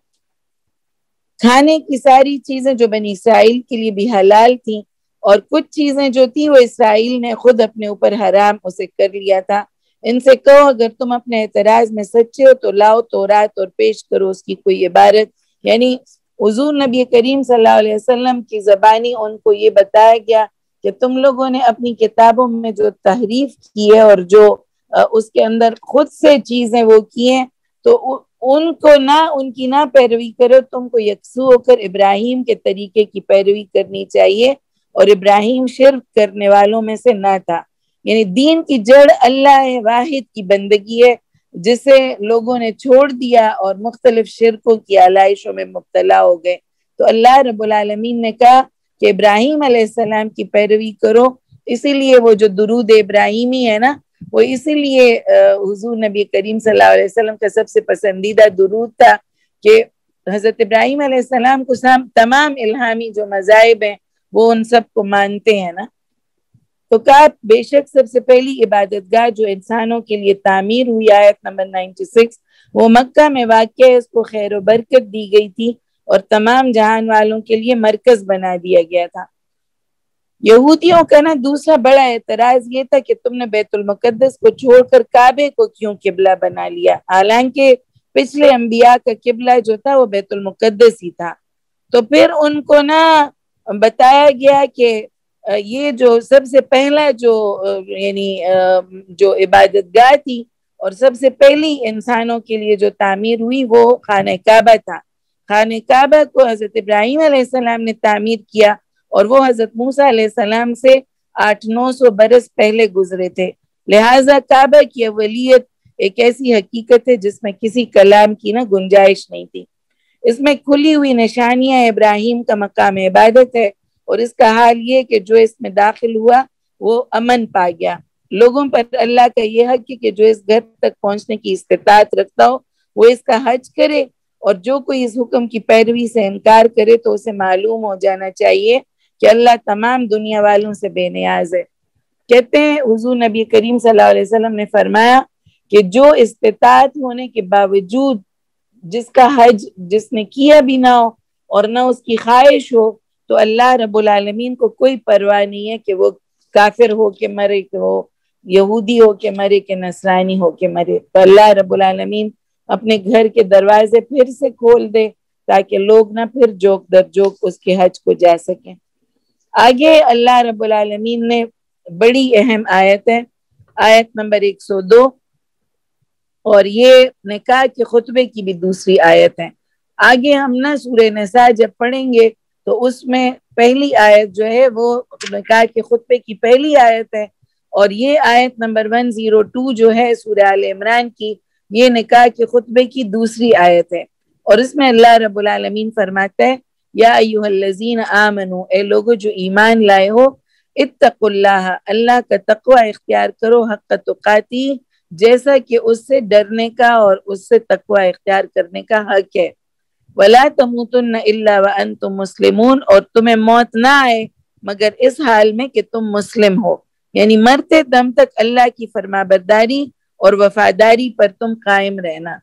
A: کھانے کی ساری چیزیں جو بنی اسرائیل کے لیے بھی حلال تھیں اور کچھ چیزیں جو تھی وہ اسرائیل نے خود اپنے اوپر حرام اسے کر لیا تھا. ان سے کہو اگر تم اپنے اعتراض میں سچے ہو تو لاؤ تورات اور پیش کرو اس کی کوئی عبارت. یعنی حضور نبی کریم صلی اللہ علیہ وسلم کی زبانی ان کو یہ بتایا گیا کہ تم لوگوں نے اپنی کتابوں میں جو تحریف کی ہے اور جو اس کے اندر خود سے چیزیں وہ کی ہیں تو ان کو نہ ان کی نہ پیروی کرو، تم کو یکسو ہو کر ابراہیم کے طریقے کی پیروی کرنی چاہیے اور ابراہیم شرک کرنے والوں میں سے نہ تھا. یعنی دین کی جڑ اللہ واحد کی بندگی ہے جسے لوگوں نے چھوڑ دیا اور مختلف شرکوں کی آلائشوں میں مبتلا ہو گئے. تو اللہ رب العالمین نے کہا کہ ابراہیم علیہ السلام کی پیروی کرو. اسی لیے وہ جو درود ابراہیمی ہے نا وہ اسی لیے حضور نبی کریم صلی اللہ علیہ وسلم کا سب سے پسندیدہ درود تھا کہ حضرت ابراہیم علیہ السلام کو تمام الہامی جو مذاہب ہیں وہ ان سب کو مانتے ہیں نا. تو کہا بے شک سب سے پہلی عبادت گاہ جو انسانوں کے لیے تعمیر ہوئی آیت نمبر ننانوے وہ مکہ میں واقع ہے، اس کو خیر و برکت دی گئی تھی اور تمام جہان والوں کے لیے مرکز بنا دیا گیا تھا. یہودیوں کا نا دوسرا بڑا اعتراض یہ تھا کہ تم نے بیت المقدس کو چھوڑ کر کعبے کو کیوں قبلہ بنا لیا، حالانکہ پچھلے انبیاء کا قبلہ جو تھا وہ بیت المقدس ہی تھا. تو پھر ان کو نا بتایا گیا کہ یہ جو سب سے پہلا جو یعنی جو عبادت گاہ تھی اور سب سے پہلی انسانوں کے لیے جو تعمیر ہوئی وہ خانہ کعبہ تھا. خانہ کعبہ کو حضرت ابراہیم علیہ السلام نے تعمیر کیا اور وہ حضرت موسیٰ علیہ السلام سے آٹھ نو سو برس پہلے گزرے تھے. لہٰذا کعبہ کی اولیت ایک ایسی حقیقت ہے جس میں کسی کلام کی نا گنجائش نہیں تھی. اس میں کھلی ہوئی نشانیاں ابراہیم کا مقام عبادت ہے اور اس کا حال یہ کہ جو اس میں داخل ہوا وہ امن پا گیا. لوگوں پر اللہ کا یہ حق ہے کہ جو اس گھر تک پہنچنے کی استطاعت رکھتا ہو وہ اس کا حج کرے اور جو کوئی اس حکم کی پیروی سے انکار کرے تو اسے معلوم ہو جانا چاہیے کہ اللہ تمام دنیا والوں سے بے نیاز ہے. کہتے ہیں حضور نبی کریم صلی اللہ علیہ وسلم نے فرمایا کہ جو استطاعت ہونے کے باوجود جس کا حج جس نے کیا بھی نہ ہو اور نہ اس کی خواہش ہو تو اللہ رب العالمین کو کوئی پرواہ نہیں ہے کہ وہ کافر ہو کے مرے کہ وہ یہودی ہو کے مرے کہ نصرانی ہو کے مرے. تو اللہ رب العالمین اپنے گھر کے دروازے پھر سے کھول دے تاکہ لوگ نہ پھر جوک در جوک اس کے حج کو جا سکیں. آگے اللہ رب العالمین نے بڑی اہم آیت ہے آیت نمبر ایک سو دو اور یہ نکاح کے خطبے کی بھی دوسری آیت ہے. آگے ہم نا سورہ نساء جب پڑھیں گے تو اس میں پہلی آیت جو ہے وہ نکاح کے خطبے کی پہلی آیت ہے اور یہ آیت نمبر ایک سو دو جو ہے سورہ آل عمران کی یہ نکاح کے خطبے کی دوسری آیت ہے اور اس میں اللہ رب العالمین فرماتا ہے یا ایھا الذین آمنو اے لوگو جو ایمان لائے ہو اتقوا اللہ اللہ کا تقوی اختیار کرو حق تقاتی جیسا کہ اس سے ڈرنے کا اور اس سے تقوی اختیار کرنے کا حق ہے. ولا تموتن الا وانتم مسلمون اور تمہیں موت نہ آئے مگر اس حال میں کہ تم مسلم ہو، یعنی مرتے دم تک اللہ کی فرما برداری اور وفاداری پر تم قائم رہنا.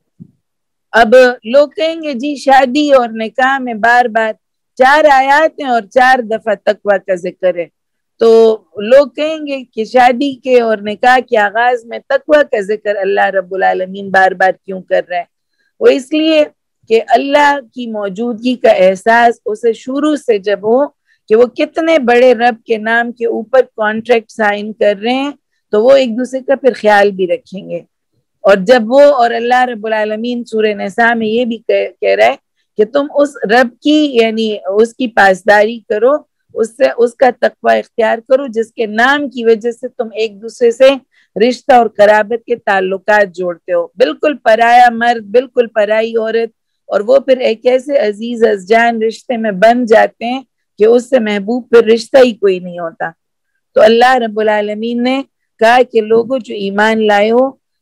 A: اب لوگ کہیں گے جی شادی اور نکاح میں بار بار چار آیات ہیں اور چار دفعہ تقوی کا ذکر ہے، تو لوگ کہیں گے کہ شادی کے اور نکاح کے آغاز میں تقوی کا ذکر اللہ رب العالمین بار بار کیوں کر رہے ہیں؟ وہ اس لیے کہ اللہ کی موجودگی کا احساس اسے شروع سے جب ہو کہ وہ کتنے بڑے رب کے نام کے اوپر کانٹریکٹ سائن کر رہے ہیں تو وہ ایک دوسرے کا پھر خیال بھی رکھیں گے. اور جب وہ اور اللہ رب العالمین سورہ نساء میں یہ بھی کہہ رہا ہے کہ تم اس رب کی یعنی اس کی پاسداری کرو، اس سے اس کا تقوی اختیار کرو جس کے نام کی وجہ سے تم ایک دوسرے سے رشتہ اور قرابت کے تعلقات جوڑتے ہو. بالکل پرایا مرد بالکل پرائی عورت اور وہ پھر ایک ایسے عزیز از جان رشتے میں بن جاتے ہیں کہ اس سے محبوب پھر رشتہ ہی کوئی نہیں ہوتا. تو اللہ رب العالمین نے کہا کہ لوگوں جو ایمان لائے ہو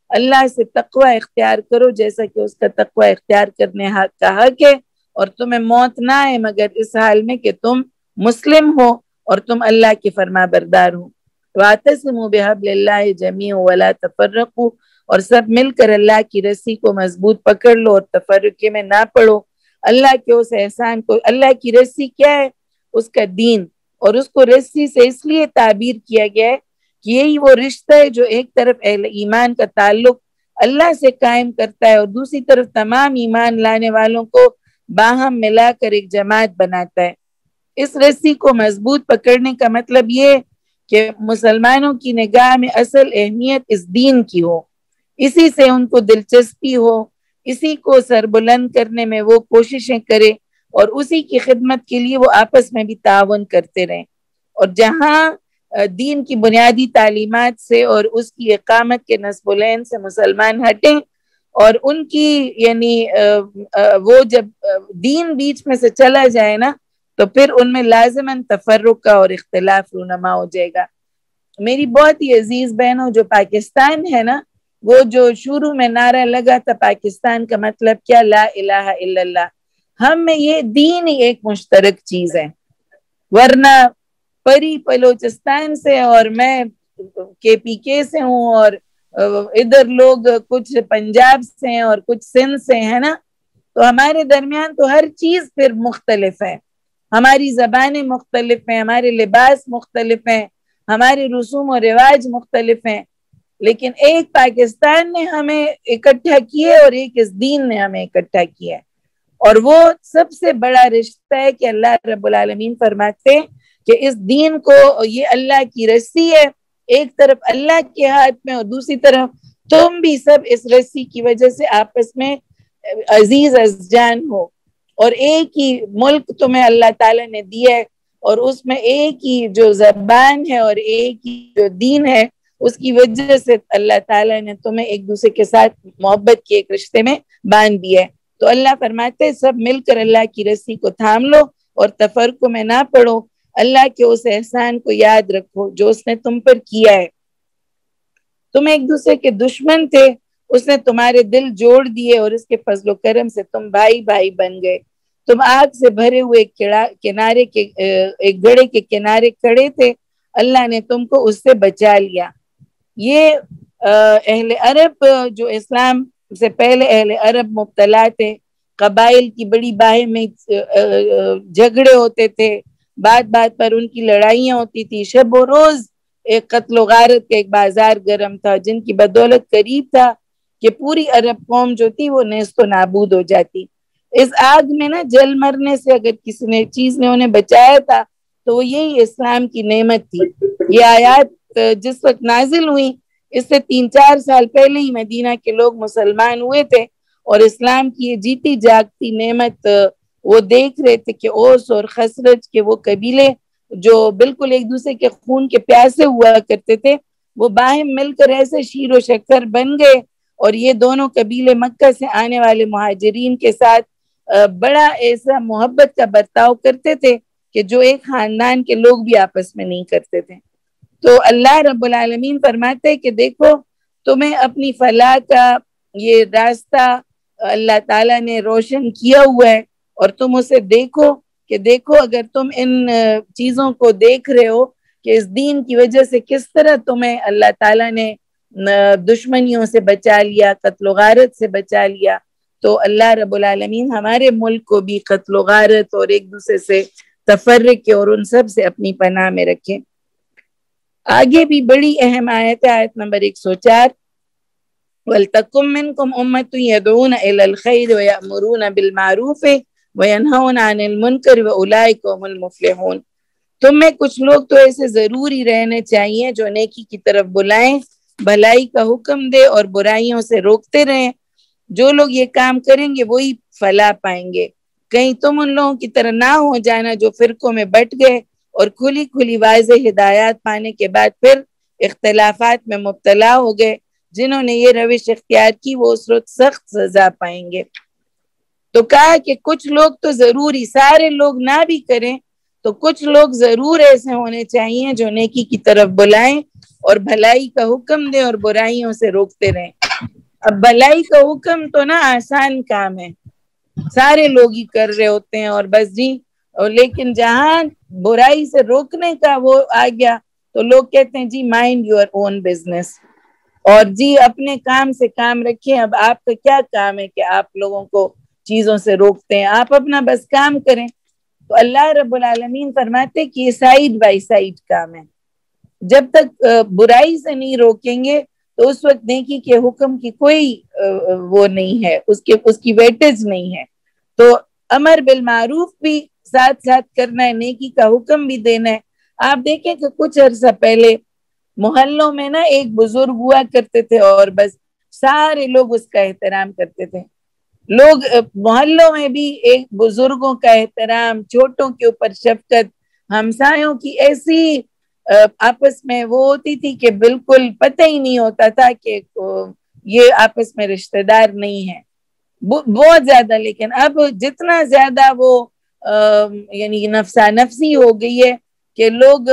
A: اللہ سے تقوی اختیار کرو جیسا کہ اس کا تقوی اختیار کرنے کا حق ہے، اور تمہیں موت نہ آئے مگر اس حال میں کہ تم مسلم ہو اور تم اللہ کے فرما بردار ہو۔ وَاعْتَصِمُوا بِحَبْلِ اللَّهِ جَمِيعًا وَلَا تَفَرَّقُوا، اور سب مل کر اللہ کی رسی کو مضبوط پکڑ لو اور تفرقے میں نہ پڑو۔ اللہ کے اس احسان کو، اللہ کی رسی کیا ہے؟ اس کا دین، اور اس کو رسی سے اس لیے تعبیر کیا گیا ہے کہ یہی وہ رشتہ ہے جو ایک طرف اہل ایمان کا تعلق اللہ سے قائم کرتا ہے اور دوسری طرف تمام ایمان لانے والوں کو باہم ملا کر ایک جماعت بناتا ہے۔ اس رسی کو مضبوط پکڑنے کا مطلب یہ کہ مسلمانوں کی نگاہ میں اصل اہمیت اس دین کی ہو، اسی سے ان کو دلچسپی ہو، اسی کو سربلند کرنے میں وہ کوششیں کرے اور اسی کی خدمت کے لیے وہ آپس میں بھی تعاون کرتے رہیں۔ اور جہاں دین کی بنیادی تعلیمات سے اور اس کی اقامت کے نصب العین سے مسلمان ہٹیں اور ان کی یعنی وہ جب دین بیچ میں سے چلا جائے نا تو پھر ان میں لازماً تفرق کا اور اختلاف رونما ہو جائے گا۔ میری بہت ہی عزیز بہنوں، جو پاکستان ہے نا، وہ جو شروع میں نعرہ لگا تھا پاکستان کا مطلب کیا؟ لا الہ الا اللہ۔ ہم میں یہ دین ہی ایک مشترک چیز ہے، ورنہ پری بلوچستان سے اور میں کے پی کے سے ہوں اور ادھر لوگ کچھ پنجاب سے ہیں اور کچھ سندھ سے ہیں نا، تو ہمارے درمیان تو ہر چیز پھر مختلف ہے، ہماری زبانیں مختلف ہیں، ہمارے لباس مختلف ہیں، ہمارے رسوم و رواج مختلف ہیں، لیکن ایک پاکستان نے ہمیں اکٹھا کیے اور ایک اس دین نے ہمیں اکٹھا کیا ہے۔ اور وہ سب سے بڑا رشتہ ہے کہ اللہ رب العالمین فرماتے ہیں کہ اس دین کو، یہ اللہ کی رسی ہے، ایک طرف اللہ کے ہاتھ میں اور دوسری طرف تم بھی سب اس رسی کی وجہ سے آپس میں عزیز از جان ہو، اور ایک ہی ملک تمہیں اللہ تعالیٰ نے دیا ہے اور اس میں ایک ہی جو زبان ہے اور ایک ہی جو دین ہے، اس کی وجہ سے اللہ تعالیٰ نے تمہیں ایک دوسرے کے ساتھ محبت کے ایک رشتے میں باندھ دیا ہے۔ تو اللہ فرماتے ہیں سب مل کر اللہ کی رسی کو تھام لو اور تفرقوں میں نہ پڑو، اللہ کے اس احسان کو یاد رکھو جو اس نے تم پر کیا ہے۔ تم ایک دوسرے کے دشمن تھے، اس نے تمہارے دل جوڑ دیے اور اس کے فضل و کرم سے تم بھائی بھائی بن گئے۔ تم آگ سے بھرے ہوئے کنارے کے ایک گڑھے کے کنارے کھڑے تھے، اللہ نے تم کو اس سے بچا لیا۔ یہ اہل عرب جو اسلام سے پہلے اہل عرب مبتلا تھے، قبائل کی بڑی باہیں میں جھگڑے ہوتے تھے، بات بات پر ان کی لڑائیاں ہوتی تھی، شب و روز ایک قتل و غارت کا ایک بازار گرم تھا جن کی بدولت قریب تھا کہ پوری عرب قوم جو تھی وہ نیست و نابود ہو جاتی۔ اس آگ میں نا جل مرنے سے اگر کسی نے چیز نے انہیں بچایا تھا تو وہ یہی اسلام کی نعمت تھی۔ یہ آیات جس وقت نازل ہوئی اس سے تین چار سال پہلے ہی مدینہ کے لوگ مسلمان ہوئے تھے اور اسلام کی یہ جیتی جاگتی نعمت وہ دیکھ رہے تھے کہ اوس اور خزرج کے وہ قبیلے جو بالکل ایک دوسرے کے خون کے پیاسے ہوا کرتے تھے، وہ باہم مل کر ایسے شیر و شکر بن گئے، اور یہ دونوں قبیلے مکہ سے آنے والے مہاجرین کے ساتھ بڑا ایسا محبت کا برتاؤ کرتے تھے کہ جو ایک خاندان کے لوگ بھی آپس میں نہیں کرتے تھے۔ تو اللہ رب العالمین فرماتے کہ دیکھو تمہیں اپنی فلاح کا یہ راستہ اللہ تعالیٰ نے روشن کیا ہوا ہے، اور تم اسے دیکھو کہ دیکھو اگر تم ان چیزوں کو دیکھ رہے ہو کہ اس دین کی وجہ سے کس طرح تمہیں اللہ تعالیٰ نے دشمنیوں سے بچا لیا، قتل و غارت سے بچا لیا، تو اللہ رب العالمین ہمارے ملک کو بھی قتل و غارت اور ایک دوسرے سے تفرق اور ان سب سے اپنی پناہ میں رکھے۔ آگے بھی بڑی اہم آیت ہے، آیت نمبر ایک سو چار، وَلْتَكُمْ مِنْكُمْ أُمَّةٌ يَدْعُونَ إِلَى الْخَيْرِ وَيَأْمُرُونَ بِالْمَعْرُوفِ وَيَنْهَوْنَ عَنِ الْمُنْكَرِ وَأُولَٰئِكَ هُمُ الْمُفْلِحُونَ۔ تم میں کچھ لوگ تو ایسے ضروری رہنے چاہیے جو نیکی کی طرف بلائیں، بھلائی کا حکم دے اور برائیوں سے روکتے رہیں۔ جو لوگ یہ کام کریں گے وہی فلاح پائیں گے۔ کہیں تم ان لوگوں کی طرح نہ ہو جانا جو فرقوں میں بٹ گئے اور کھلی کھلی واضح ہدایات پانے کے بعد پھر اختلافات میں مبتلا ہو گئے۔ جنہوں نے یہ روش اختیار کی وہ اس وقت سخت سزا پائیں گے۔ تو کہا کہ کچھ لوگ تو ضروری، سارے لوگ نہ بھی کریں تو کچھ لوگ ضرور ایسے ہونے چاہیے جو نیکی کی طرف بلائیں اور بھلائی کا حکم دیں اور برائیوں سے روکتے رہیں۔ اب بھلائی کا حکم تو نا آسان کام ہے، سارے لوگ ہی کر رہے ہوتے ہیں اور بس جی، اور لیکن جہاں برائی سے روکنے کا وہ آ گیا تو لوگ کہتے ہیں جی مائنڈ یور اون بزنس، اور جی اپنے کام سے کام رکھیں، اب آپ کا کیا کام ہے کہ آپ لوگوں کو چیزوں سے روکتے ہیں، آپ اپنا بس کام کریں۔ تو اللہ رب العالمین فرماتے کہ یہ سائیڈ بائی سائیڈ کام ہے، جب تک برائی سے نہیں روکیں گے تو اس وقت نیکی کے حکم کی کوئی وہ نہیں ہے، اس کے اس کی ویٹیج نہیں ہے۔ تو امر بالمعروف بھی ساتھ ساتھ کرنا ہے، نیکی کا حکم بھی دینا ہے۔ آپ دیکھیں کہ کچھ عرصہ پہلے محلوں میں نا ایک بزرگ ہوا کرتے تھے اور بس سارے لوگ اس کا احترام کرتے تھے، لوگ محلوں میں بھی ایک بزرگوں کا احترام، چھوٹوں کے اوپر شفقت، ہمسایوں کی ایسی آپس میں وہ ہوتی تھی کہ بالکل پتہ ہی نہیں ہوتا تھا کہ یہ آپس میں رشتہ دار نہیں ہے، بہت زیادہ۔ لیکن اب جتنا زیادہ وہ یعنی نفسا نفسی ہو گئی ہے کہ لوگ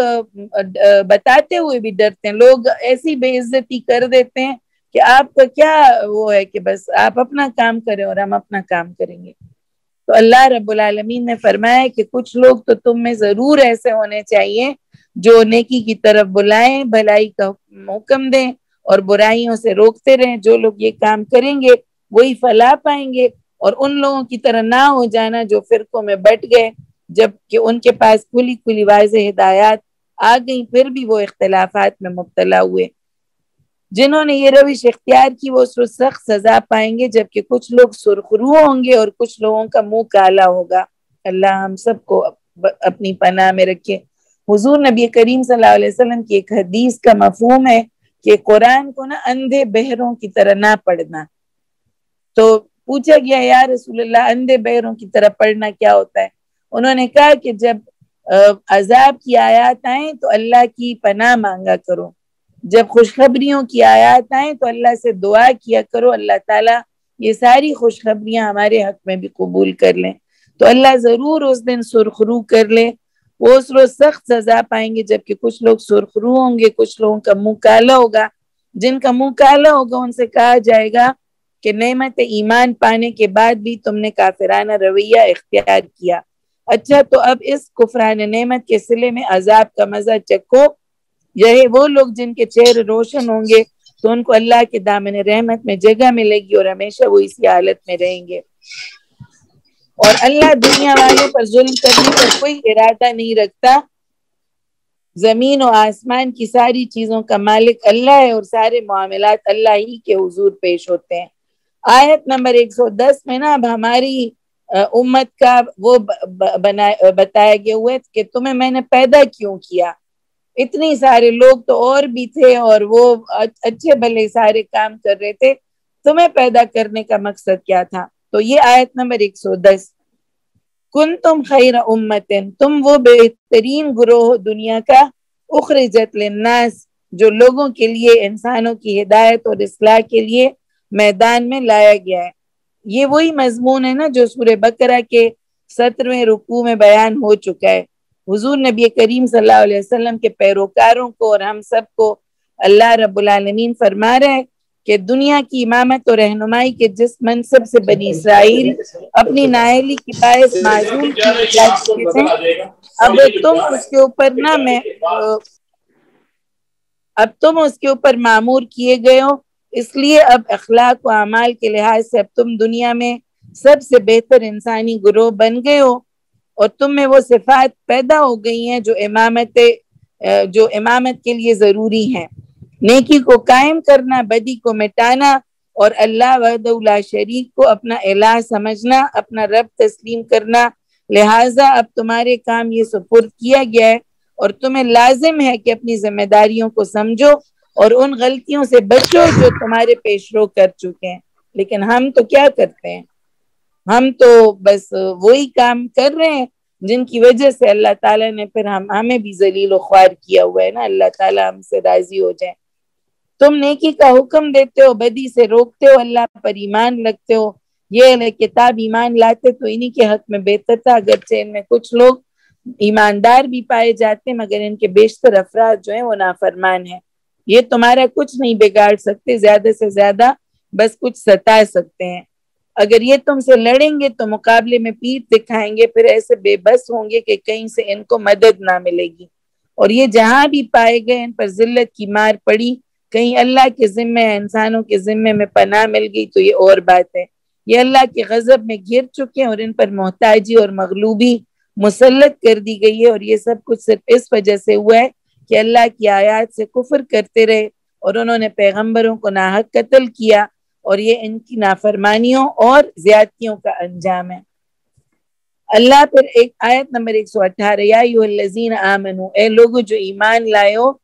A: بتاتے ہوئے بھی ڈرتے ہیں، لوگ ایسی بے عزتی کر دیتے ہیں کہ آپ کا کیا وہ ہے کہ بس آپ اپنا کام کریں اور ہم اپنا کام کریں گے۔ تو اللہ رب العالمین نے فرمایا کہ کچھ لوگ تو تم میں ضرور ایسے ہونے چاہیے جو نیکی کی طرف بلائیں، بھلائی کا حکم دیں اور برائیوں سے روکتے رہیں۔ جو لوگ یہ کام کریں گے وہی فلاح پائیں گے، اور ان لوگوں کی طرح نہ ہو جانا جو فرقوں میں بٹ گئے، جب کہ ان کے پاس کھلی کھلی واضح ہدایات آ گئیں پھر بھی وہ اختلافات میں مبتلا ہوئے۔ جنہوں نے یہ روش اختیار کی وہ سخت سزا پائیں گے، جبکہ کچھ لوگ سرخرو ہوں گے اور کچھ لوگوں کا منہ کالا ہوگا۔ اللہ ہم سب کو اپنی پناہ میں رکھے۔ حضور نبی کریم صلی اللہ علیہ وسلم کی ایک حدیث کا مفہوم ہے کہ قرآن کو نا اندھے بہروں کی طرح نہ پڑھنا۔ تو پوچھا گیا یا رسول اللہ اندھے بہروں کی طرح پڑھنا کیا ہوتا ہے؟ انہوں نے کہا کہ جب عذاب کی آیات آئیں تو اللہ کی پناہ مانگا کرو، جب خوشخبریوں کی آیات آئیں تو اللہ سے دعا کیا کرو اللہ تعالیٰ یہ ساری خوشخبریاں ہمارے حق میں بھی قبول کر لیں۔ تو اللہ ضرور اس دن سرخرو کر لے، وہ اس روز سخت سزا پائیں گے، جبکہ کچھ لوگ سرخرو ہوں گے، کچھ لوگوں کا منہ کالا ہوگا۔ جن کا منہ کالا ہوگا ان سے کہا جائے گا کہ نعمت ایمان پانے کے بعد بھی تم نے کافرانہ رویہ اختیار کیا، اچھا تو اب اس کفران نعمت کے صلے میں عذاب کا مزہ چکھو۔ یہی وہ لوگ جن کے چہرے روشن ہوں گے تو ان کو اللہ کے دامن رحمت میں جگہ ملے گی اور ہمیشہ وہ اسی حالت میں رہیں گے۔ اور اللہ دنیا والوں پر ظلم کرنے کا کوئی ارادہ نہیں رکھتا، زمین و آسمان کی ساری چیزوں کا مالک اللہ ہے اور سارے معاملات اللہ ہی کے حضور پیش ہوتے ہیں۔ آیت نمبر ایک سو دس میں نا اب ہماری امت کا وہ بتایا گیا ہوا ہے کہ تمہیں میں نے پیدا کیوں کیا، اتنی سارے لوگ تو اور بھی تھے اور وہ اچھے بھلے سارے کام کر رہے تھے، تمہیں پیدا کرنے کا مقصد کیا تھا؟ تو یہ آیت نمبر ایک سو دس، کنتم خیر امتن، تم وہ بہترین گروہ دنیا کا، اخرجت للناس، جو لوگوں کے لیے انسانوں کی ہدایت اور اصلاح کے لیے میدان میں لایا گیا ہے۔ یہ وہی مضمون ہے نا جو سورہ بقرہ کے سترویں رکوع میں بیان ہو چکا ہے۔ حضور نبی کریم صلی اللہ علیہ وسلم کے پیروکاروں کو اور ہم سب کو اللہ رب العالمین فرما رہے ہیں کہ دنیا کی امامت اور رہنمائی کے جس منصب سے بنی اسرائیل اپنی نااہلی کی باعث معزول کیے جا چکے تھے، اب تم اس کے اوپر نہ میں اب تم اس کے اوپر معمور کیے گئے ہو، اس لیے اب اخلاق و اعمال کے لحاظ سے اب تم دنیا میں سب سے بہتر انسانی گروہ بن گئے ہو، اور تم میں وہ صفات پیدا ہو گئی ہیں جو امامت جو امامت کے لیے ضروری ہیں، نیکی کو قائم کرنا، بدی کو مٹانا، اور اللہ وحدہ لا شریک کو اپنا الہ سمجھنا، اپنا رب تسلیم کرنا۔ لہٰذا اب تمہارے کام یہ سپرد کیا گیا ہے اور تمہیں لازم ہے کہ اپنی ذمہ داریوں کو سمجھو اور ان غلطیوں سے بچو جو تمہارے پیش رو کر چکے ہیں۔ لیکن ہم تو کیا کرتے ہیں؟ ہم تو بس وہی کام کر رہے ہیں جن کی وجہ سے اللہ تعالیٰ نے پھر ہم ہمیں بھی ذلیل و خوار کیا ہوا ہے نا، اللہ تعالیٰ ہم سے راضی ہو جائے۔ تم نیکی کا حکم دیتے ہو، بدی سے روکتے ہو، اللہ پر ایمان رکھتے ہو۔ یہ کتاب ایمان لاتے تو انہی کے حق میں بہتر تھا، اگرچہ ان میں کچھ لوگ ایماندار بھی پائے جاتے مگر ان کے بیشتر افراد جو ہیں وہ نافرمان ہیں۔ یہ تمہارا کچھ نہیں بگاڑ سکتے، زیادہ سے زیادہ بس کچھ ستا سکتے ہیں. اگر یہ تم سے لڑیں گے تو مقابلے میں پیٹھ دکھائیں گے، پھر ایسے بے بس ہوں گے کہ کہیں سے ان کو مدد نہ ملے گی. اور یہ جہاں بھی پائے گئے ان پر ذلت کی مار پڑی، کہیں اللہ کے ذمے انسانوں کے ذمے میں پناہ مل گئی تو یہ اور بات ہے. یہ اللہ کے غضب میں گر چکے ہیں اور ان پر محتاجی اور مغلوبی مسلط کر دی گئی ہے. اور یہ سب کچھ صرف اس وجہ سے ہوا ہے کہ اللہ کی آیات سے کفر کرتے رہے اور انہوں نے پیغمبروں کو ناحق قتل کیا، اور یہ ان کی نافرمانیوں اور زیادتیوں کا انجام ہے. اللہ پھر ایک آیت نمبر ایک سو اٹھارہ، یا ایھا الذین آمنو، اے لوگو جو ایمان لائے ہو،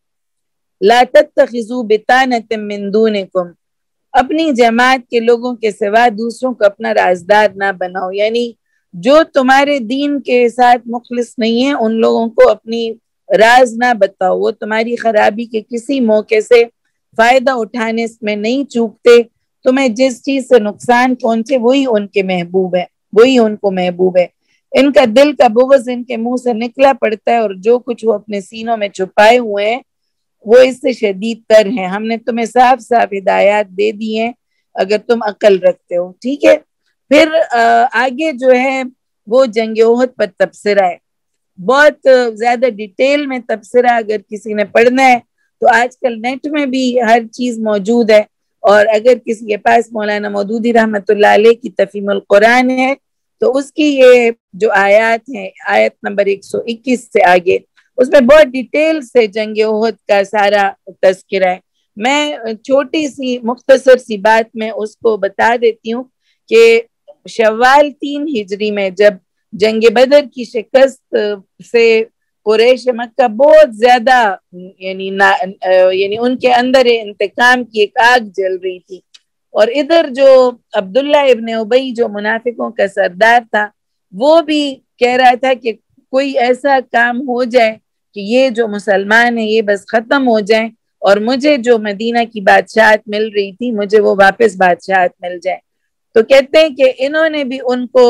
A: لا تتخذوا بطانۃ من دونکم، اپنی جماعت کے لوگوں کے سوا دوسروں کو اپنا رازدار نہ بناؤ. یعنی جو تمہارے دین کے ساتھ مخلص نہیں ہیں ان لوگوں کو اپنی راز نہ بتاؤ. وہ تمہاری خرابی کے کسی موقع سے فائدہ اٹھانے میں نہیں چوکتے. تمہیں جس چیز سے نقصان پہنچے وہی ان کے محبوب ہے، وہی ان کو محبوب ہے. ان کا دل کا بغض ان کے منہ سے نکلا پڑتا ہے، اور جو کچھ وہ اپنے سینوں میں چھپائے ہوئے ہیں وہ اس سے شدید تر ہیں. ہم نے تمہیں صاف صاف ہدایات دے دی ہیں اگر تم عقل رکھتے ہو. ٹھیک ہے. پھر آگے جو ہے وہ جنگ احد پر تبصرہ ہے. بہت زیادہ ڈیٹیل میں تبصرہ اگر کسی نے پڑھنا ہے تو آج کل نیٹ میں بھی ہر چیز موجود ہے. اور اگر کسی کے پاس مولانا مودودی رحمۃ اللہ علیہ کی تفہیم القرآن ہے تو اس کی یہ جو آیات ہیں، آیت نمبر ایک سو اکیس سے آگے، اس میں بہت ڈیٹیل سے جنگ احد کا سارا تذکرہ ہے. میں چھوٹی سی مختصر سی بات میں اس کو بتا دیتی ہوں کہ شوال تین ہجری میں جب جنگ بدر کی شکست سے قریش مکہ بہت زیادہ یعنی یعنی ان کے اندر انتقام کی ایک آگ جل رہی تھی، اور ادھر جو عبداللہ ابن ابی جو منافقوں کا سردار تھا وہ بھی کہہ رہا تھا کہ کوئی ایسا کام ہو جائے کہ یہ جو مسلمان ہیں یہ بس ختم ہو جائیں اور مجھے جو مدینہ کی بادشاہت مل رہی تھی مجھے وہ واپس بادشاہت مل جائے. تو کہتے ہیں کہ انہوں نے بھی ان کو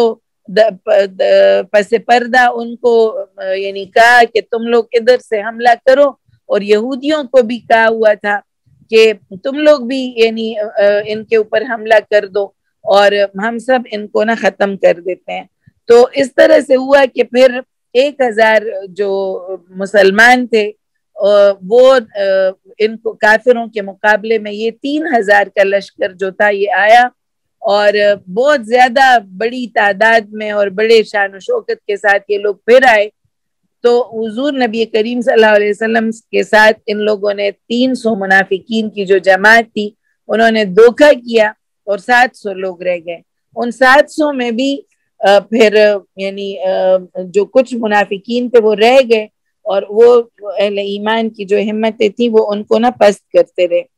A: پس پردہ ان کو یعنی کہا کہ تم لوگ ادھر سے حملہ کرو، اور یہودیوں کو بھی کہا ہوا تھا کہ تم لوگ بھی یعنی ان کے اوپر حملہ کر دو اور ہم سب ان کو نہ ختم کر دیتے ہیں. تو اس طرح سے ہوا کہ پھر ایک ہزار جو مسلمان تھے وہ ان کو کافروں کے مقابلے میں یہ تین ہزار کا لشکر جو تھا یہ آیا، اور بہت زیادہ بڑی تعداد میں اور بڑے شان و شوکت کے ساتھ یہ لوگ پھر آئے. تو حضور نبی کریم صلی اللہ علیہ وسلم کے ساتھ ان لوگوں نے تین سو منافقین کی جو جماعت تھی انہوں نے دھوکہ کیا اور سات سو لوگ رہ گئے. ان سات سو میں بھی پھر یعنی جو کچھ منافقین تھے وہ رہ گئے، اور وہ اہل ایمان کی جو ہمتیں تھیں وہ ان کو نہ پست کرتے رہے.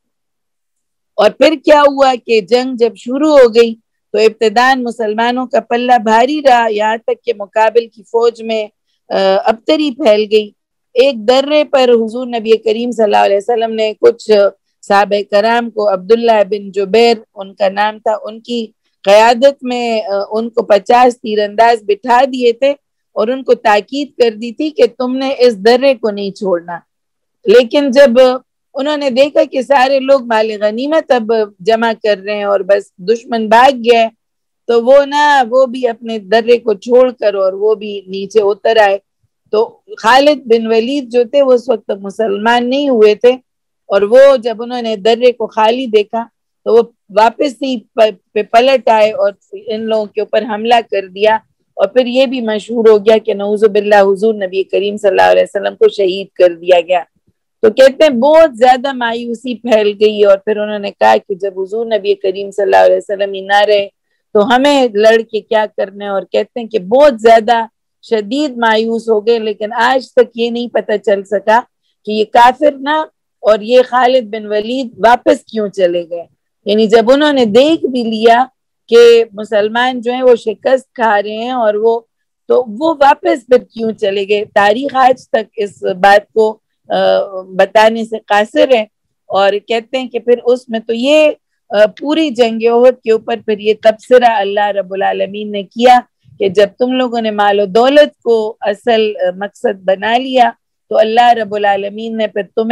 A: اور پھر کیا ہوا کہ جنگ جب شروع ہو گئی تو ابتداءً مسلمانوں کا پلہ بھاری رہا، یہاں تک کہ مقابل کی فوج میں ابتری پھیل گئی. ایک درے پر حضور نبی کریم صلی اللہ علیہ وسلم نے کچھ صحابہ کرام کو، عبداللہ بن جبیر ان کا نام تھا، ان کی قیادت میں ان کو پچاس تیر انداز بٹھا دیے تھے اور ان کو تاکید کر دی تھی کہ تم نے اس درے کو نہیں چھوڑنا. لیکن جب انہوں نے دیکھا کہ سارے لوگ مال غنیمت اب جمع کر رہے ہیں اور بس دشمن بھاگ گیا تو وہ نہ وہ بھی اپنے درے کو چھوڑ کر اور وہ بھی نیچے اتر آئے. تو خالد بن ولید جو تھے وہ اس وقت مسلمان نہیں ہوئے تھے، اور وہ جب انہوں نے درے کو خالی دیکھا تو وہ واپس ہی پہ پلٹ آئے اور ان لوگوں کے اوپر حملہ کر دیا. اور پھر یہ بھی مشہور ہو گیا کہ نعوذ باللہ حضور نبی کریم صلی اللہ علیہ وسلم کو شہید کر دیا گیا. تو کہتے ہیں بہت زیادہ مایوسی پھیل گئی، اور پھر انہوں نے کہا کہ جب حضور نبی کریم صلی اللہ علیہ وسلم ہی نہ رہے تو ہمیں لڑ کے کیا کرنے. اور کہتے ہیں کہ بہت زیادہ شدید مایوس ہو گئے، لیکن آج تک یہ نہیں پتہ چل سکا کہ یہ کافر نہ اور یہ خالد بن ولید واپس کیوں چلے گئے. یعنی جب انہوں نے دیکھ بھی لیا کہ مسلمان جو ہیں وہ شکست کھا رہے ہیں اور وہ تو وہ واپس پھر کیوں چلے گئے. تاریخ آج تک اس بات کو بتانے سے قاصر ہے. اور کہتے ہیں کہ پھر اس میں تو یہ پوری جنگ احد کے اوپر پھر یہ تبصرہ اللہ رب العالمین نے کیا کہ جب تم لوگوں نے مال و دولت کو اصل مقصد بنا لیا تو اللہ رب العالمین نے پھر تمہیں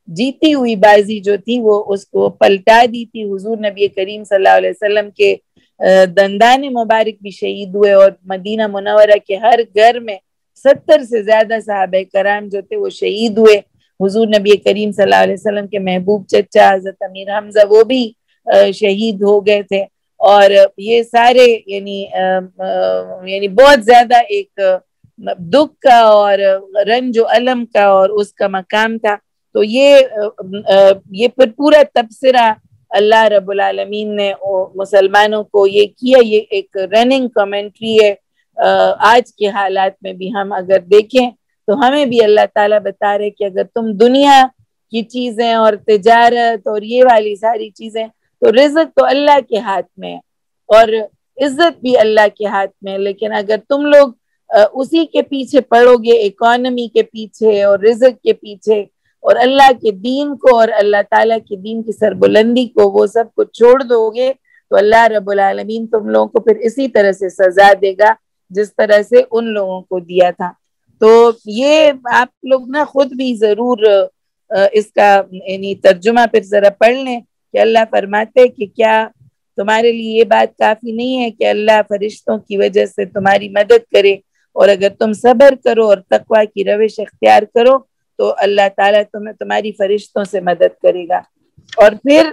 A: جیتی ہوئی بازی جو تھی وہ اس کو پلٹا دی تھی. حضور نبی کریم صلی اللہ علیہ وسلم کے دندان مبارک بھی شہید ہوئے اور مدینہ منورہ کے ہر گھر میں ستر سے زیادہ صحابہ کرام جو تھے وہ شہید ہوئے. حضور نبی کریم صلی اللہ علیہ وسلم کے محبوب چچا حضرت امیر حمزہ وہ بھی شہید ہو گئے تھے. اور یہ سارے یعنی یعنی بہت زیادہ ایک دکھ کا اور رنج و علم کا اور اس کا مقام تھا. تو یہ یہ پھر پورا تبصرہ اللہ رب العالمین نے مسلمانوں کو یہ کیا. یہ ایک رننگ کمنٹری ہے. آج کے حالات میں بھی ہم اگر دیکھیں تو ہمیں بھی اللہ تعالیٰ بتا رہے کہ اگر تم دنیا کی چیزیں اور تجارت اور یہ والی ساری چیزیں, تو رزق تو اللہ کے ہاتھ میں ہے اور عزت بھی اللہ کے ہاتھ میں ہے. لیکن اگر تم لوگ اسی کے پیچھے پڑو گے, اکانومی کے پیچھے اور رزق کے پیچھے, اور اللہ کے دین کو اور اللہ تعالیٰ کے دین کی سربلندی کو وہ سب کو چھوڑ دو گے, تو اللہ رب العالمین تم لوگوں کو پھر اسی طرح سے سزا دے گا جس طرح سے ان لوگوں کو دیا تھا. تو یہ آپ لوگ نا خود بھی ضرور اس کا یعنی ترجمہ پھر ذرا پڑھ لیں کہ اللہ فرماتے کہ کیا تمہارے لیے یہ بات کافی نہیں ہے کہ اللہ فرشتوں کی وجہ سے تمہاری مدد کرے, اور اگر تم صبر کرو اور تقوی کی روش اختیار کرو تو اللہ تعالیٰ تمہیں تمہاری فرشتوں سے مدد کرے گا. اور پھر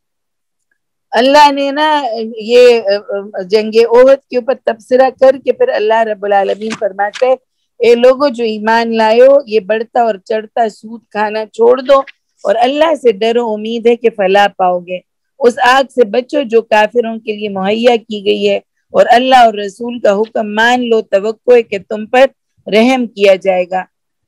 A: اللہ نے نا یہ جنگ احد کے اوپر تبصرہ کر کے پھر اللہ رب العالمین فرماتے ہیں اے لوگوں جو ایمان لائے ہو, یہ بڑھتا اور چڑھتا سود کھانا چھوڑ دو اور اللہ سے ڈرو, امید ہے کہ فلاح پاؤ گے. اس آگ سے بچو جو کافروں کے لیے مہیا کی گئی ہے, اور اللہ اور رسول کا حکم مان لو, توقع ہے کہ تم پر رحم کیا جائے گا.